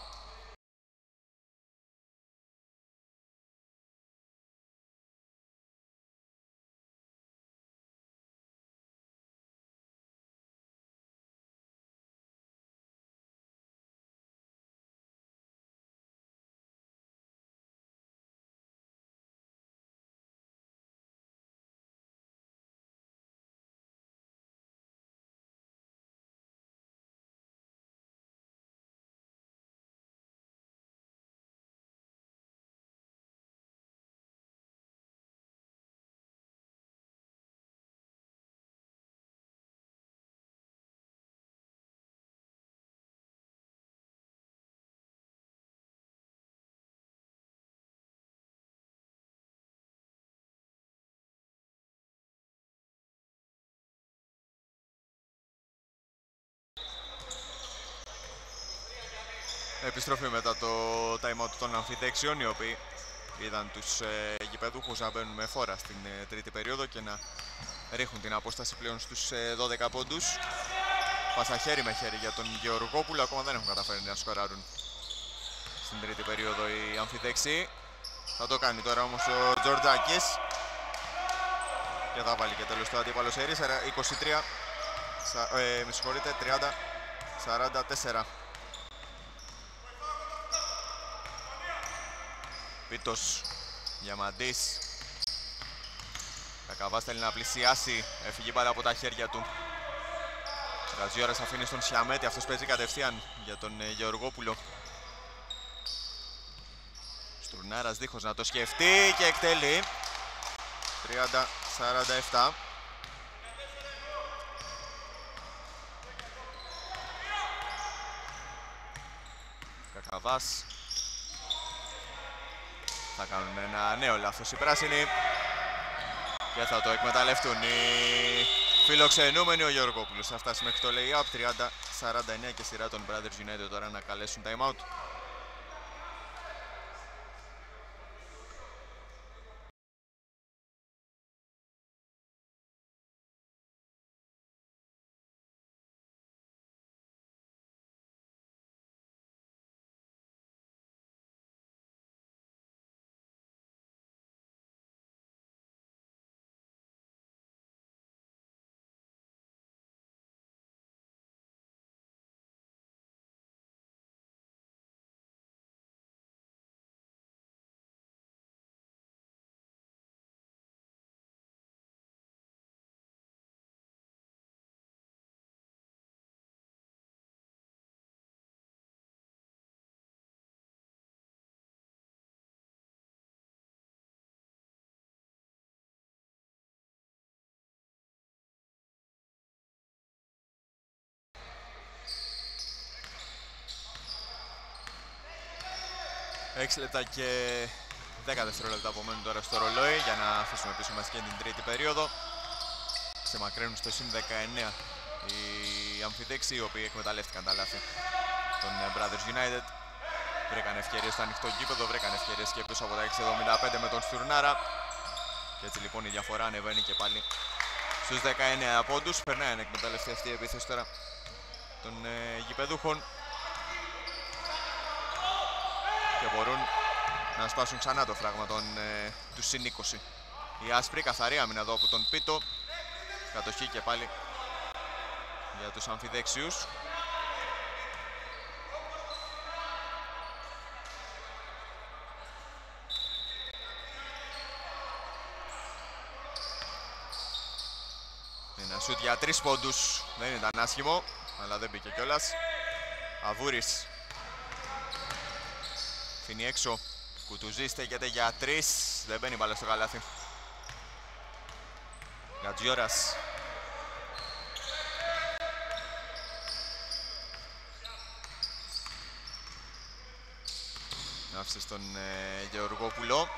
Επιστροφή μετά το time out των αμφιδέξιων, οι οποίοι είδαν τους γηπεδούχους να μπαίνουν με φόρα στην τρίτη περίοδο και να ρίχνουν την απόσταση πλέον στους 12 πόντους. Πάσα χέρι με χέρι για τον Γεωργόπουλο, ακόμα δεν έχουν καταφέρει να σκοράρουν στην τρίτη περίοδο οι αμφιδέξιοι. Θα το κάνει τώρα όμως ο Τζορτζάκης και θα βάλει και τέλος το αντίπαλο σε ρίσα. 30-44. Πίτος, Διαμαντής. Κακαβάς θέλει να πλησιάσει, έφυγε μπάλα από τα χέρια του. Γκατζιόρας αφήνει στον Σιαμέτη, αυτός παίζει κατευθείαν για τον Γεωργόπουλο. Στουρνάρας δίχως να το σκεφτεί και εκτελεί. 30-47. Κακαβάς. Θα κάνουν ένα νέο λάθος οι πράσινοι και θα το εκμεταλλευτούν οι Φιλοξενούμενοι ο Γεωργόπουλος θα φτάσει μέχρι το lay-up. 30-49 και σειρά των Brothers United τώρα να καλέσουν time out. Έξι λεπτά και 10 δευτερόλεπτα απομένουν τώρα στο ρολόι για να αφήσουμε πίσω μας και την τρίτη περίοδο. Ξεμακραίνουν στο συν 19 οι αμφιδέξοι, οι οποίοι εκμεταλλεύτηκαν τα λάθη των Brothers United. Βρήκαν ευκαιρίες στο ανοιχτό γήπεδο, βρήκαν ευκαιρίες και πίσω από τα 6.75 με τον Στουρνάρα. Και έτσι λοιπόν η διαφορά ανεβαίνει και πάλι στους 19 πόντους. Περνάει να εκμεταλλευτεί αυτή η επίθεση τώρα των γηπεδούχων. Και μπορούν να σπάσουν ξανά το φράγμα του συν 20. Η άσπρη καθαρή άμυνα εδώ από τον Πίτο. Κατοχή και πάλι για τους αμφιδέξιους. Ένα σούτ για 3 πόντους. Δεν ήταν άσχημο, αλλά δεν μπήκε κιόλας. Αβούρης αφήνει έξω. Κουτουζή στέκεται για 3. Δεν μπαίνει μπάλα στο καλάθι. Γκατζιόρας. Άφησε στον Γεωργόπουλο.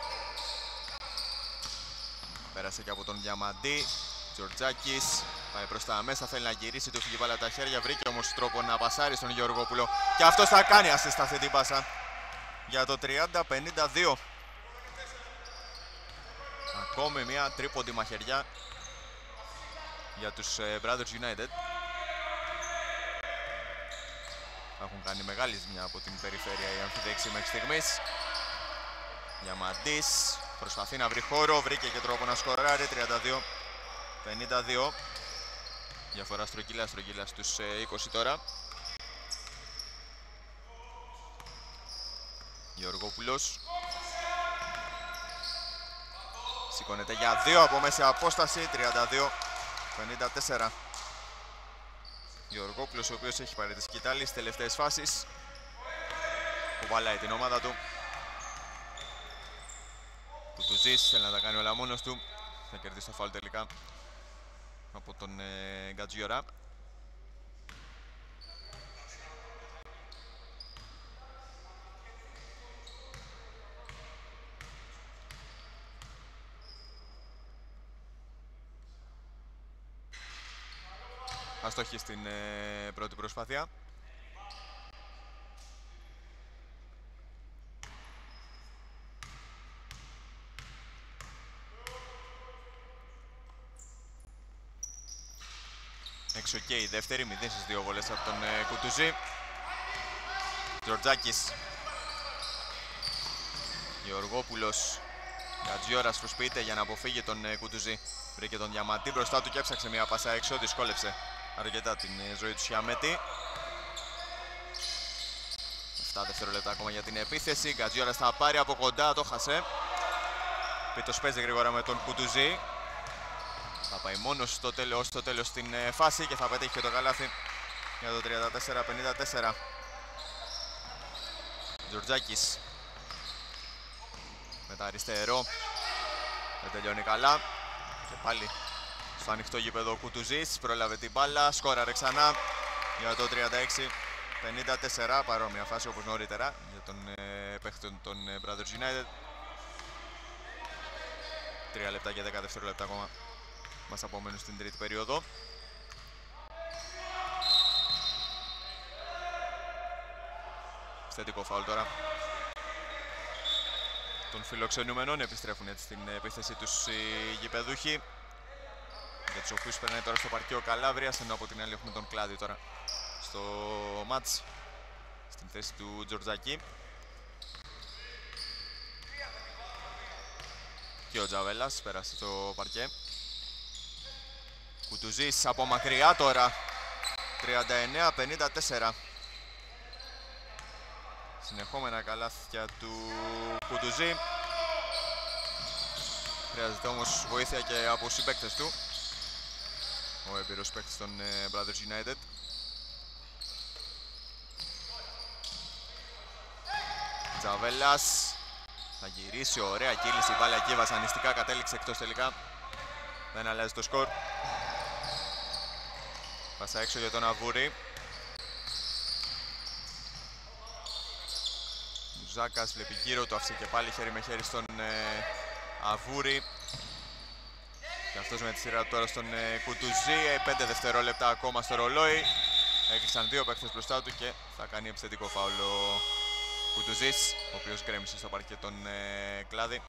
Πέρασε και από τον Διαμαντή. Τζορτζάκης πάει προς τα μέσα, θέλει να γυρίσει, του φύγει μπάλα τα χέρια. Βρήκε όμως τρόπο να πασάρει στον Γεωργόπουλο. Και αυτός θα κάνει assist αυτή την πάσα για το 30-52. Ακόμη μια τρίποντη μαχαιριά για τους Brothers United. Έχουν κάνει μεγάλη ζημιά από την περιφέρεια οι αμφιδέξοι μέχρι στιγμής. Διαμαντής προσπαθεί να βρει χώρο, βρήκε και τρόπο να σκοράρει. 32-52. Διαφορά στρογγυλά στους 20 τώρα. Γεωργόπουλος σηκώνεται για 2 από μέση απόσταση. 32-54. Γεωργόπουλος, ο οποίος έχει πάρει τη σκητάλη στις τελευταίες φάσεις, κουβαλάει την ομάδα του. Κουτουζής θέλει να τα κάνει όλα μόνος του. Θα κερδίσει το φάουλ τελικά από τον Γκατζιόρα. Αστοχή στην πρώτη προσπάθεια. Έξω και η δεύτερη, 0 στις 2 βολές από τον Κουτουζή. Τζορτζάκης. Γεωργόπουλος. Γκατζιόρας προσποιείται για να αποφύγει τον Κουτουζή. Βρήκε τον Διαμαντή μπροστά του και έψαξε μια πάσα έξω, δυσκόλεψε αρκετά την ζωή του Σιαμέτη. 7 δευτερόλεπτα ακόμα για την επίθεση. Γκατζιόρας θα πάρει από κοντά, το χασε. Πίτος παίζει γρήγορα με τον Κουτουζή. Θα πάει μόνος στο τέλος στην φάση και θα πετύχει και το καλάθι για το 34-54. Τζορτζάκης με τα αριστερό. Δεν τελειώνει καλά. Και πάλι στο ανοιχτό γήπεδο ο Κουτουζής. Πρόλαβε την μπάλα, σκόραρε ξανά για το 36-54. Παρόμοια φάση όπως νωρίτερα για τον παίχτη των Brothers United. 3 λεπτά και 10 δευτερόλεπτα ακόμα μας απομένουν στην τρίτη περίοδο. Θετικό φάουλ τώρα των φιλοξενούμενων. Επιστρέφουν έτσι στην επίθεση τους οι γηπεδούχοι, για τους οποίους περνάει τώρα στο παρκείο ο Καλάβριας, ενώ από την άλλη έχουμε τον Κλάδη τώρα στο μάτς, στην θέση του Τζορτζάκη. Και ο Τζαβέλας πέρασε στο παρκέ. Κουτουζής από μακριά τώρα, 39-54. Συνεχόμενα καλάθια του Κουτουζή. Χρειάζεται όμως βοήθεια και από συμπαίκτες του, ο έμπειρος παίκτης των Brothers United. Τζαβέλας θα γυρίσει, ωραία κύληση, μπάλα εκεί βασανιστικά, κατέληξε εκτός τελικά. Δεν αλλάζει το σκορ. Πάσα έξω για τον Αβούρη. Μουζάκας βλέπει γύρω του, άφησε και πάλι χέρι με χέρι στον Αβούρη. Και αυτός με τη σειρά τώρα στον Κουτουζή. 5 δευτερόλεπτα ακόμα στο ρολόι. Έκλεισαν δύο παίκτες μπροστά του και θα κάνει επιθετικό φάουλ ο Κουτουζής, ο οποίος γκρέμισε στο παρκέ τον Κλάδη.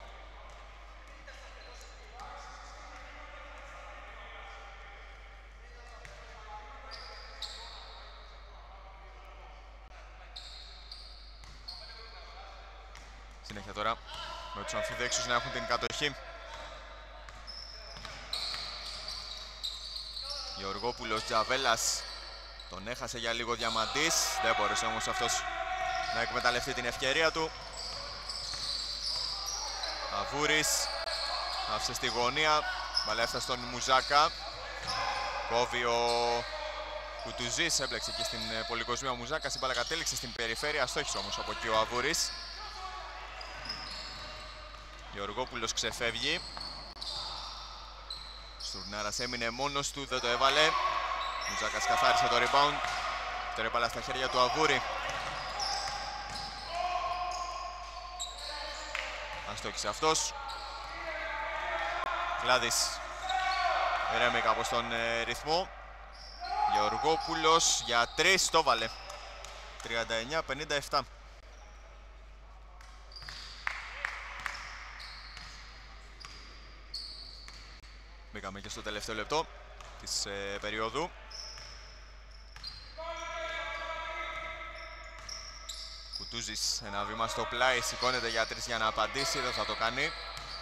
Συνέχεια τώρα με τους αμφιδέξους να έχουν την κατοχή. Γεωργόπουλος, Τζαβέλας, τον έχασε για λίγο Διαμαντής, δεν μπόρεσε όμως αυτός να εκμεταλλευτεί την ευκαιρία του. Αβούρης άφησε στη γωνία, μπαλά έφτασε στον Μουζάκα. Κόβει ο Κουτουζής, έμπλεξε εκεί στην πολυκοσμία ο Μουζάκας, η μπάλα κατέληξε στην περιφέρεια, αστόχησε όμως από εκεί ο Αβούρης. Γεωργόπουλος ξεφεύγει. Στουρνάρας έμεινε μόνος του, δεν το έβαλε. Μουζάκας καθάρισε το rebound. Τώρα η μπάλα στα χέρια του Αβούρη. Αστόχησε αυτός. Κλάδης ρέμει κάπως στον ρυθμό. Γεωργόπουλος για 3 το βάλε. 39-57. Μπήκαμε και στο τελευταίο λεπτό της περίοδου. Κουτούζης ένα βήμα στο πλάι, σηκώνεται για 3 για να απαντήσει, δεν θα το κάνει.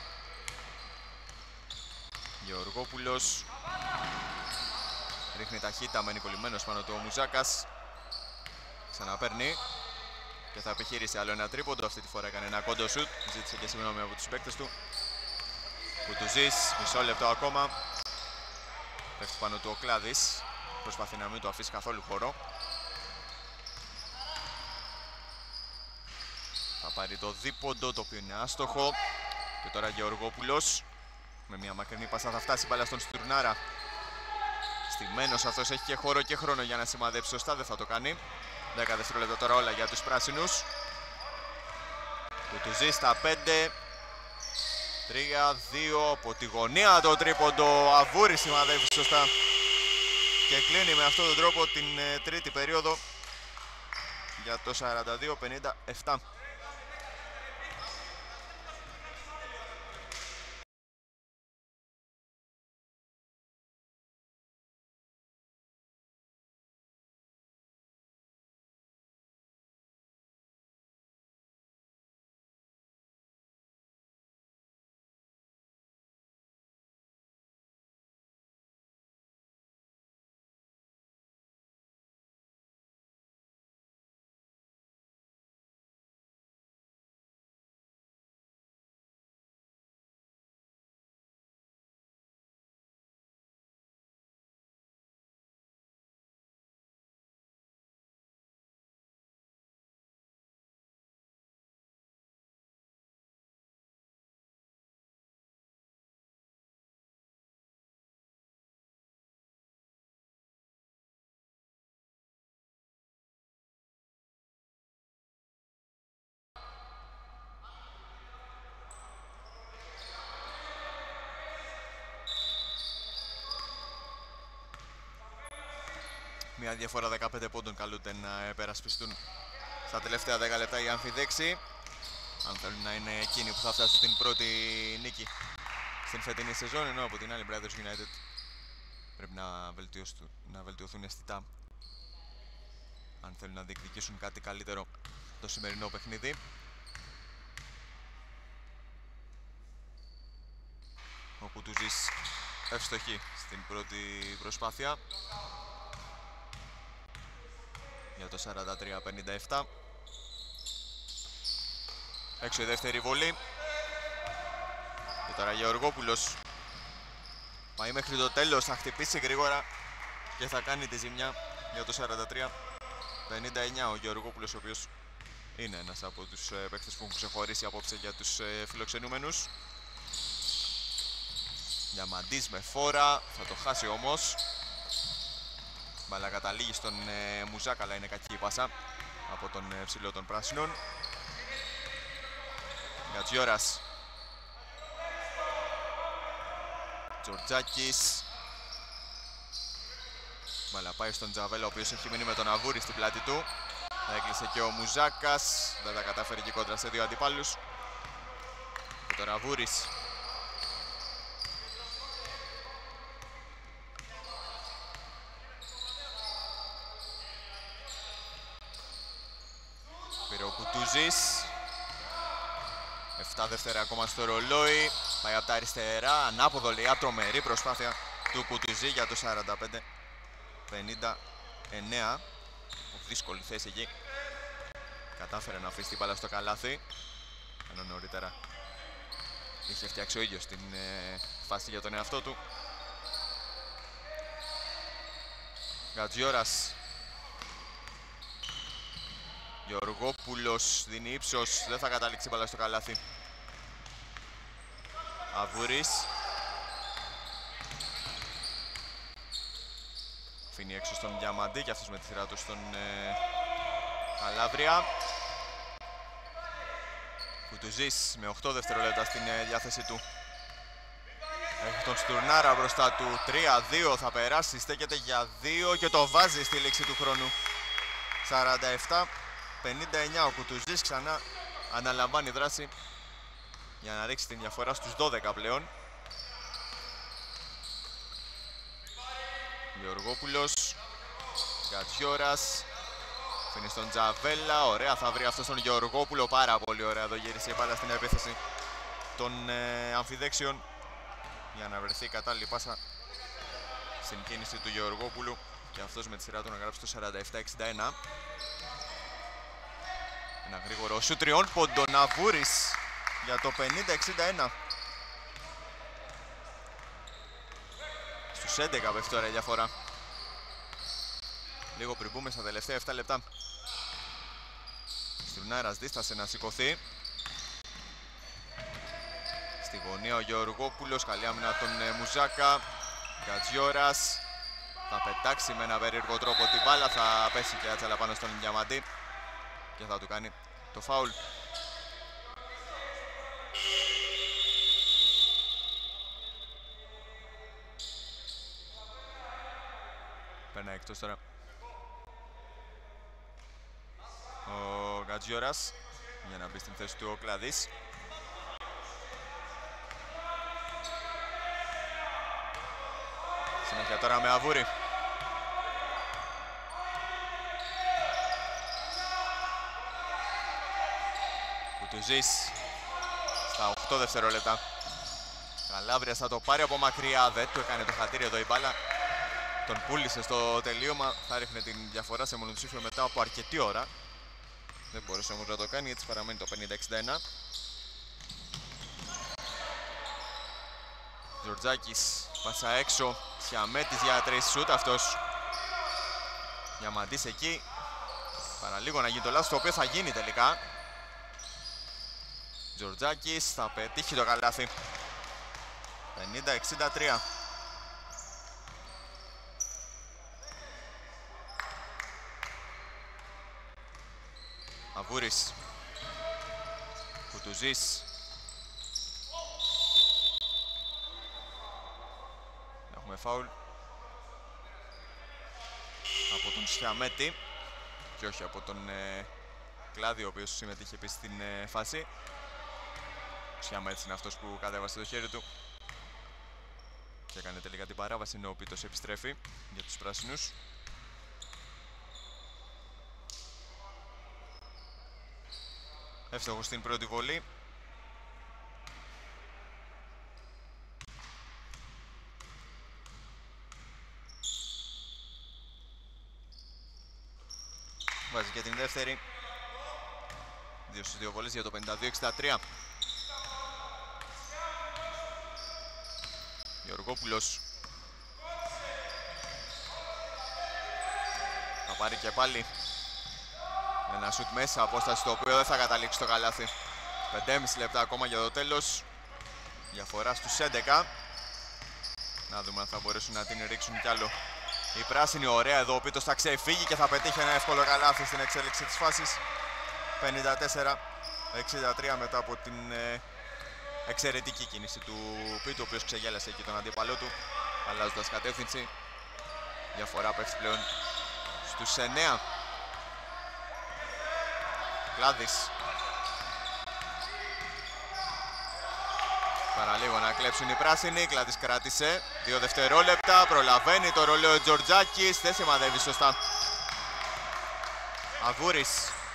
Γεωργόπουλος ρίχνει ταχύτητα, μένει κολλημένος πάνω του ο Μουζάκας. Ξαναπαίρνει και θα επιχειρήσει άλλο ένα τρίποντο, αυτή τη φορά έκανε ένα κόντο σουτ, ζήτησε και συγγνώμη από τους παίκτες του. Κουτουζής, μισό λεπτό ακόμα. Πέφτει πάνω του ο Κλάδης. Προσπαθεί να μην του αφήσει καθόλου χώρο. Θα πάρει το δίποντο, το οποίο είναι άστοχο. Και τώρα Γεωργόπουλος. Με μια μακρινή πάσα θα φτάσει μπάλα στον Στουρνάρα. Στημένος αυτός, έχει και χώρο και χρόνο για να σημαδέψει σωστά, δεν θα το κάνει. 10 δευτερόλεπτα τώρα όλα για τους πράσινους. Κουτουζής στα 5. 3-2 από τη γωνία το τρίποντο. Αβούρη σημαδεύει σωστά και κλείνει με αυτόν τον τρόπο την τρίτη περίοδο για το 42-57. Μια διαφορά 15 πόντων καλούνται να επερασπιστούν στα τελευταία 10 λεπτά οι αμφιδέξοι. Αν θέλουν να είναι εκείνοι που θα φτάσουν στην πρώτη νίκη στην φετινή σεζόν, ενώ από την άλλη Brothers United πρέπει να βελτιωθούν αισθητά αν θέλουν να διεκδικήσουν κάτι καλύτερο το σημερινό παιχνίδι. Ο Κουτουζής ευστοχή στην πρώτη προσπάθεια για το 43-57. Έξω η δεύτερη βολή. Και τώρα Γεωργόπουλος πάει μέχρι το τέλος, θα χτυπήσει γρήγορα και θα κάνει τη ζημιά για το 43-59. Ο Γεωργόπουλος, ο οποίος είναι ένας από τους παίκτες που έχουν ξεχωρίσει απόψε για τους φιλοξενούμενους. Διαμαντής με φόρα, θα το χάσει όμως. Μπαλά καταλήγει στον Μουζάκα, αλλά είναι κακή η πάσα από τον ψηλό των πράσινων. Γκατζιόρας. Τζορτζάκης. Μπαλά πάει στον Τζαβέλα, ο οποίος έχει μείνει με τον Αβούρη στην πλάτη του. Θα έκλεισε και ο Μουζάκας, δεν τα καταφέρει και κόντρα σε δύο αντιπάλους. Και τώρα Αβούρης. Πήρε ο Κουτούζης. 7 δεύτερα ακόμα στο ρολόι. Πάει από τα αριστερά, ανάποδο λέει, τρομερή προσπάθεια του Κουτουζή για το 45-59. Δύσκολη θέση εκεί. Κατάφερε να αφήσει την μπάλα στο καλάθι, ενώ νωρίτερα είχε φτιάξει ο ίδιος την φάση για τον εαυτό του. Γκατζιόρας. Γεωργόπουλος δίνει ύψος, δεν θα καταλήξει η μπάλα στο καλάθι. Αβούρης. Αφήνει έξω στον Διαμαντή και αυτός με τη σειρά του στον Καλάβρια. Κουτουζής με 8 δευτερόλεπτα στην διάθεση του. Έχει τον Στουρνάρα μπροστά του. 3-2 θα περάσει, στέκεται για 2 και το βάζει στη λήξη του χρόνου. 47-59 ο Κουτουζής ξανά αναλαμβάνει δράση για να ρίξει την διαφορά στους 12 πλέον. Γεωργόπουλος. Γκατζιόρας. Φύνει στον Τζαβέλα. Ωραία, θα βρει αυτό τον Γεωργόπουλο. Πάρα πολύ ωραία. Εδώ γύρισε η μπάλα στην επίθεση των αμφιδέξιων για να βρεθεί η κατάλληλη πάσα στην κίνηση του Γεωργόπουλου και αυτός με τη σειρά του να γράψει το 47-61. Ένα γρήγορο σου τριών πόντων. Αβούρης για το 50-61. Στους 11 πέφτει τώρα η διαφορά. Λίγο πριν μπούμε στα τελευταία 7 λεπτά. Στουρνάρας δίστασε να σηκωθεί. Στη γωνία ο Γεωργόπουλος, καλή άμυνα τον Μουζάκα. Γκατζιόρας θα πετάξει με ένα περίεργο τρόπο την μπάλα, θα πέσει και άτσαλα πάνω στον Διαμαντή και θα του κάνει το φάουλ. Περνάει εκτός τώρα ο Γκατζιόρας για να μπει στην θέση του ο Κλαδής. Συνέχεια τώρα με Αβούρη. Κουτουζής στα 8 δευτερόλεπτα. Καλάβριας θα το πάρει από μακριά, δεν του έκανε το χατήρι εδώ η μπάλα. Τον πούλησε στο τελείωμα, θα ρίχνε την διαφορά σε μονοψήφιο μετά από αρκετή ώρα. Δεν μπορούσε όμως να το κάνει, έτσι παραμένει το 50-61. Τζορτζάκης, πάσα έξω, Σιαμέτης για 3 σούτ αυτός. Διαμαντής εκεί, παραλίγο να γίνει το λάθος, το οποίο θα γίνει τελικά. Τζορτζάκης θα πετύχει το καλάθι. 50-63. Αβούρης. Κουτουζής. Έχουμε φάουλ. από τον Σιαμέτη και όχι από τον Κλάδη, ο οποίος συμμετείχε επίσης στην φάση. Ο Σιαμέτης είναι αυτός που κατέβασε το χέρι του και έκανε τελικά την παράβαση, ενώ ο Πίτος επιστρέφει για τους πράσινους. Εύστοχος στην πρώτη βολή. Βάζει και την δεύτερη. 2 στις 2 βολές για το 52-63. Γεωργόπουλος. Θα πάρει και πάλι ένα σουτ μέσα, απόσταση το οποίο δεν θα καταλήξει το καλάθι. 5,5 λεπτά ακόμα για το τέλος. Διαφορά στους 11. Να δούμε αν θα μπορέσουν να την ρίξουν κι άλλο. Η πράσινη ωραία εδώ, ο Πίτος θα ξεφύγει και θα πετύχει ένα εύκολο καλάθι στην εξέλιξη της φάσης. 54-63 μετά από την εξαιρετική κίνηση του Πίτου, ο οποίος ξεγέλασε εκεί τον αντίπαλό του, αλλάζοντας κατεύθυνση. Διαφορά πέφτει πλέον στους 9. Κλάδης. Παραλίγο να κλέψουν οι πράσινοι. Κλάδης κράτησε 2 δευτερόλεπτα. Προλαβαίνει το ρολόι Τζορτζάκης. Δεν σημαδεύει σωστά. Αβούρης.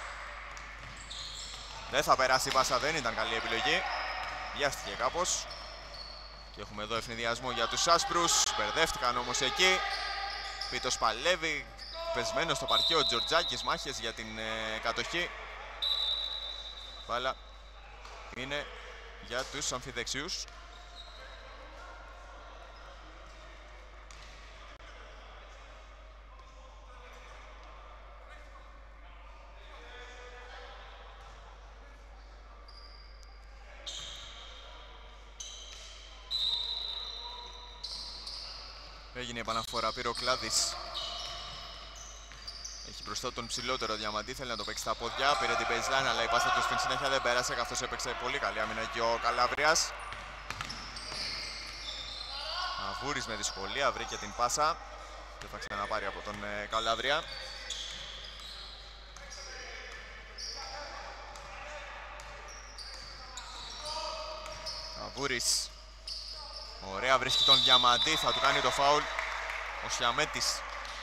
Δεν θα περάσει η πάσα, δεν ήταν καλή επιλογή. Βιάστηκε κάπως. Και έχουμε εδώ ευνηδιασμό για τους άσπρους. Μπερδεύτηκαν όμως εκεί. Πίτος παλεύει. Πεσμένος στο παρκέ ο Τζορτζάκης. Μάχες για την κατοχή. Μπάλα είναι για τους αμφιδεξιούς. Έγινε η επαναφορά, πήρε ο Κλάδης. Έχει μπροστά τον ψηλότερο διαμαντή, θέλει να το παίξει στα πόδια. Πήρε την baseline, αλλά η πάσα του στην συνέχεια δεν πέρασε, καθώς έπαιξε πολύ καλή άμυνα και ο Καλάβριας. Αβούρης με δυσκολία βρήκε την πάσα και θα ξαναπάρει από τον Καλάβρια. Αβούρης. Ωραία, βρίσκει τον διαμαντή, θα του κάνει το φάουλ ο Σιαμέτης.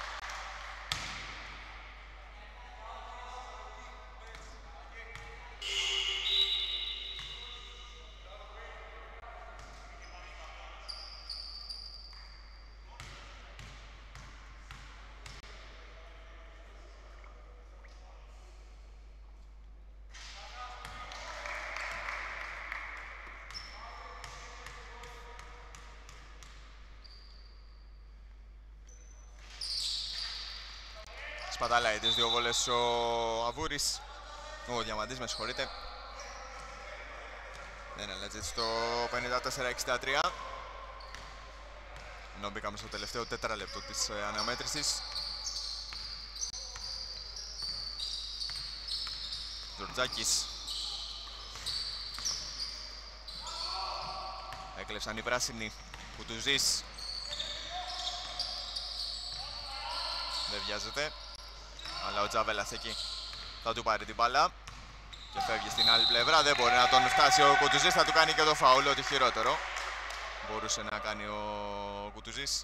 Παταλάει τις 2 βόλες ο Αβούρης. Ο Διαμαντής, με συγχωρείτε. Δεν αλλάζει στο 54-63. Ενώ μπήκαμε στο τελευταίο 4 λεπτό της αναμέτρησης. Τζορτζάκης. Έκλεψαν οι πράσινοι. Κουτουζής. Δεν βιάζεται. Αλλά ο Τζαβέλας εκεί θα του πάρει την μπάλα και φεύγει στην άλλη πλευρά. Δεν μπορεί να τον φτάσει ο Κουτουζής, θα του κάνει και το φάουλ, ό,τι χειρότερο μπορούσε να κάνει ο Κουτουζής.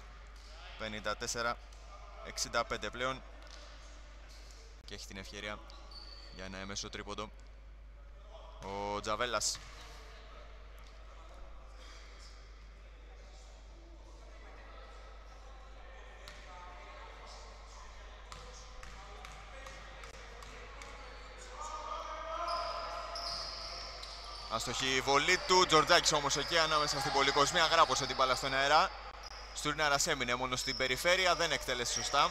54-65 πλέον και έχει την ευκαιρία για ένα έμεσο τρίποντο ο Τζαβέλας. Αστοχή η βολή του, Τζορτζάκης όμως εκεί ανάμεσα στην πολυκοσμία γράπωσε την μπάλα στον αέρα. Στουρνάρας έμεινε μόνο στην περιφέρεια, δεν εκτέλεσε σωστά.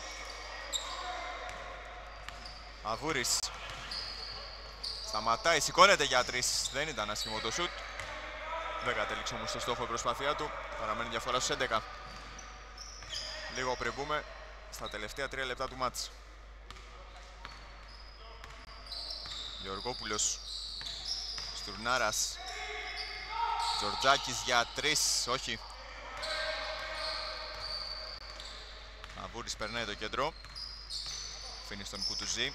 Αβούρης. Σταματάει, σηκώνεται για 3, δεν ήταν άσχημο το σουτ. Δεν κατέληξε όμως στο στόχο η προσπάθειά του, παραμένει διαφορά στους 11. Λίγο πριν μπούμε στα τελευταία 3 λεπτά του μάτς. Γεωργόπουλος. Στουρνάρας. Τζορτζάκης για 3, όχι. Αβούρης περνάει το κέντρο. αφήνει στον Κουτουζή.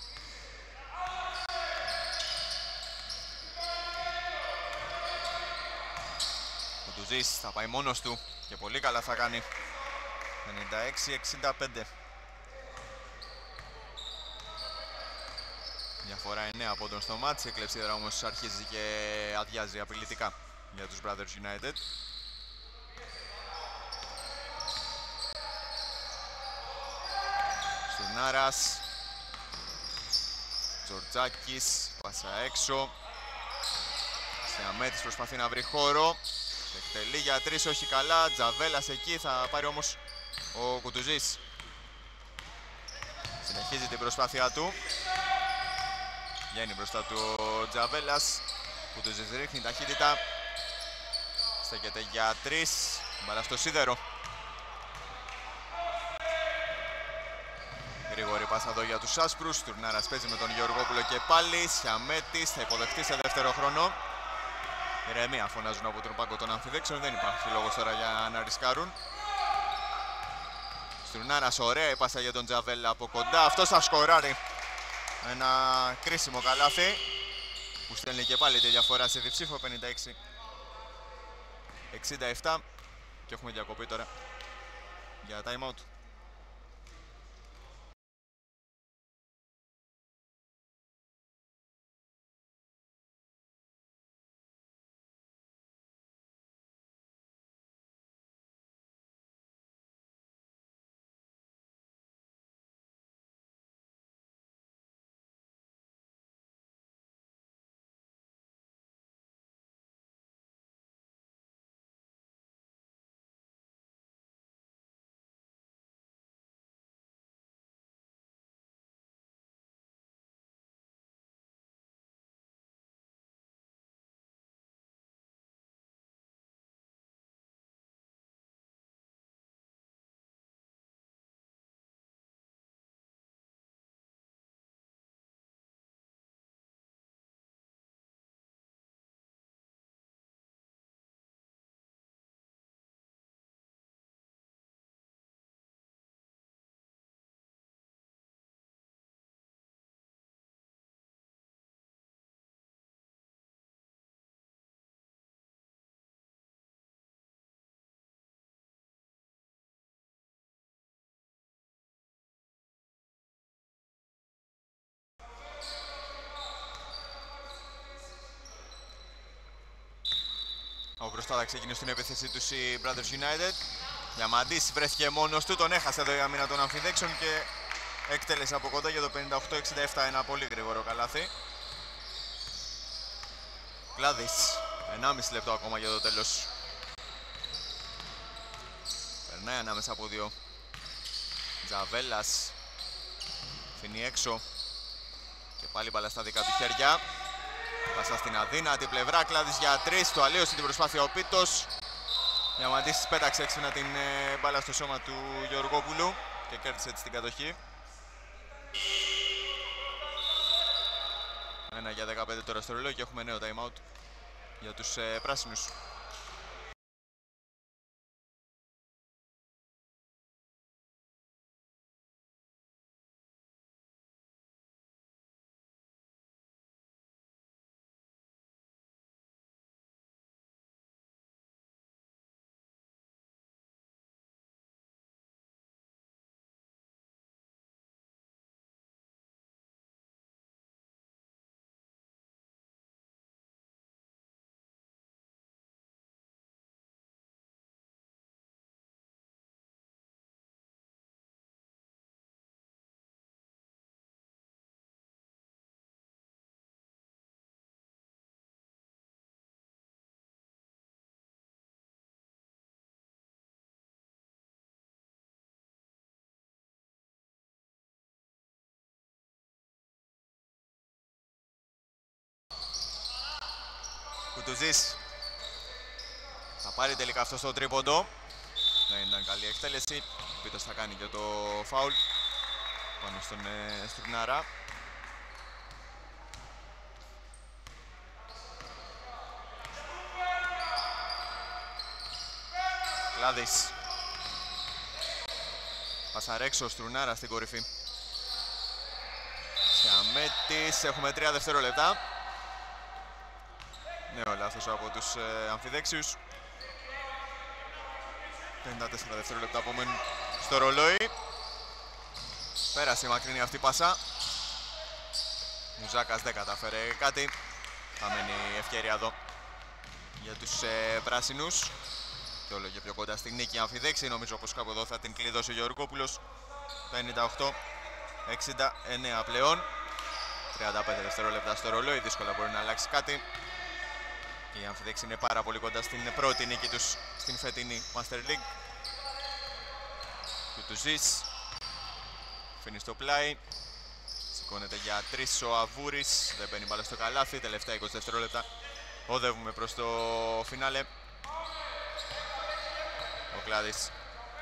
Κουτουζής θα πάει μόνος του και πολύ καλά θα κάνει. 56-65. Διαφορά 9 πόντων στο μάτς. Η κλεψίδρα όμως αρχίζει και αδειάζει απειλητικά για τους Brothers United. Στουρνάρας, Τζορτζάκης, πάσα έξω. Σιαμέτης προσπαθεί να βρει χώρο. Εκτελεί για 3, όχι καλά. Τζαβέλας εκεί, θα πάρει όμως ο Κουτουζής. Συνεχίζει την προσπάθειά του. Βγαίνει μπροστά του ο Τζαβέλας. Κουτουζής ρίχνει ταχύτητα. Στέκεται για 3. Μπαλά στο σίδερο. Γρήγορη πάσα εδώ για τους άσπρους. Τουρνάρας παίζει με τον Γεωργόπουλο και πάλι. Σιαμέτης θα υποδεχτεί σε δεύτερο χρόνο. Ηρεμία φωνάζουν από τον πάγκο των αμφιδέξεων. Δεν υπάρχει λόγος τώρα για να ρισκάρουν. Στουρνάρας, ωραία η πάσα για τον Τζαβέλα από κοντά. Αυτός θα σκοράρει. Ένα κρίσιμο καλάθι που στέλνει και πάλι τη διαφορά σε διψήφο. 56-67. Και έχουμε διακοπή τώρα για time out. Από μπροστά θα ξεκινήσει την επίθεση τους οι Brothers United. Διαμαντής βρέθηκε μόνος του, τον έχασε εδώ η άμυνα των αμφιδέξεων και εκτέλεσε από κοντά για το 58-67, ένα πολύ γρήγορο καλάθι. Κλάδης, 1,5 λεπτό ακόμα για το τέλος. Περνάει ανάμεσα από δύο. Τζαβέλας αφήνει έξω και πάλι μπάλα στα δικά του χέρια. Πάσα στην αδύνατη πλευρά, Κλάδης για 3, το αλλίωσε την προσπάθεια ο Πίτος. Διαμαντής πέταξε έξυπνα την μπάλα στο σώμα του Γεωργόπουλου και κέρδισε έτσι την κατοχή. 1 για 15 τώρα στο ρολόι και έχουμε νέο time out για τους πράσινους. Κουτουζής θα πάρει τελικά αυτό στο τρίποντο. Δεν ήταν καλή εκτέλεση. Ο Πίτος θα κάνει και το φάουλ πάνω στον Στουρνάρα. Κλάδης. Πασαρέξω ο Στουρνάρα στην κορυφή. Αμέτης, έχουμε 3 δευτερόλεπτα. Νέο λάθος από τους αμφιδέξιους. 54 δευτερόλεπτα απομένουν στο ρολόι. Πέρασε η μακρινή αυτή πάσα. Μουζάκας δεν καταφέρε κάτι. Θα μείνει ευκαιρία εδώ για τους πράσινους. Και όλο και πιο κοντά στη νίκη αμφιδέξη. Νομίζω πως κάπου εδώ θα την κλειδώσει ο Γεωργόπουλος. 58-69 πλέον. 35 δευτερόλεπτα στο ρολόι. Δύσκολα μπορεί να αλλάξει κάτι. Και η αμφιδέξη είναι πάρα πολύ κοντά στην πρώτη νίκη τους στην φετινή Master League. Και του ζεις. Αφήνει στο πλάι. Σηκώνεται για 3 ο Αβούρης. Δεν μπαίνει μπάλα στο καλάθι. Τελευταία 20 δευτερόλεπτα. Οδεύουμε προς το φινάλε. Ο Κλάδης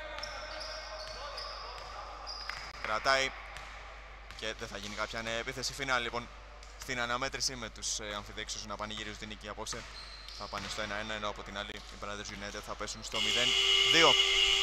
κρατάει και δεν θα γίνει κάποια επίθεση. Φινάλε λοιπόν στην αναμέτρηση με τους αμφιδέξιους να πανηγυρίζουν την νίκη απόψε. Θα πάνε στο 1-1, ενώ από την άλλη οι Brothers United θα πέσουν στο 0-2.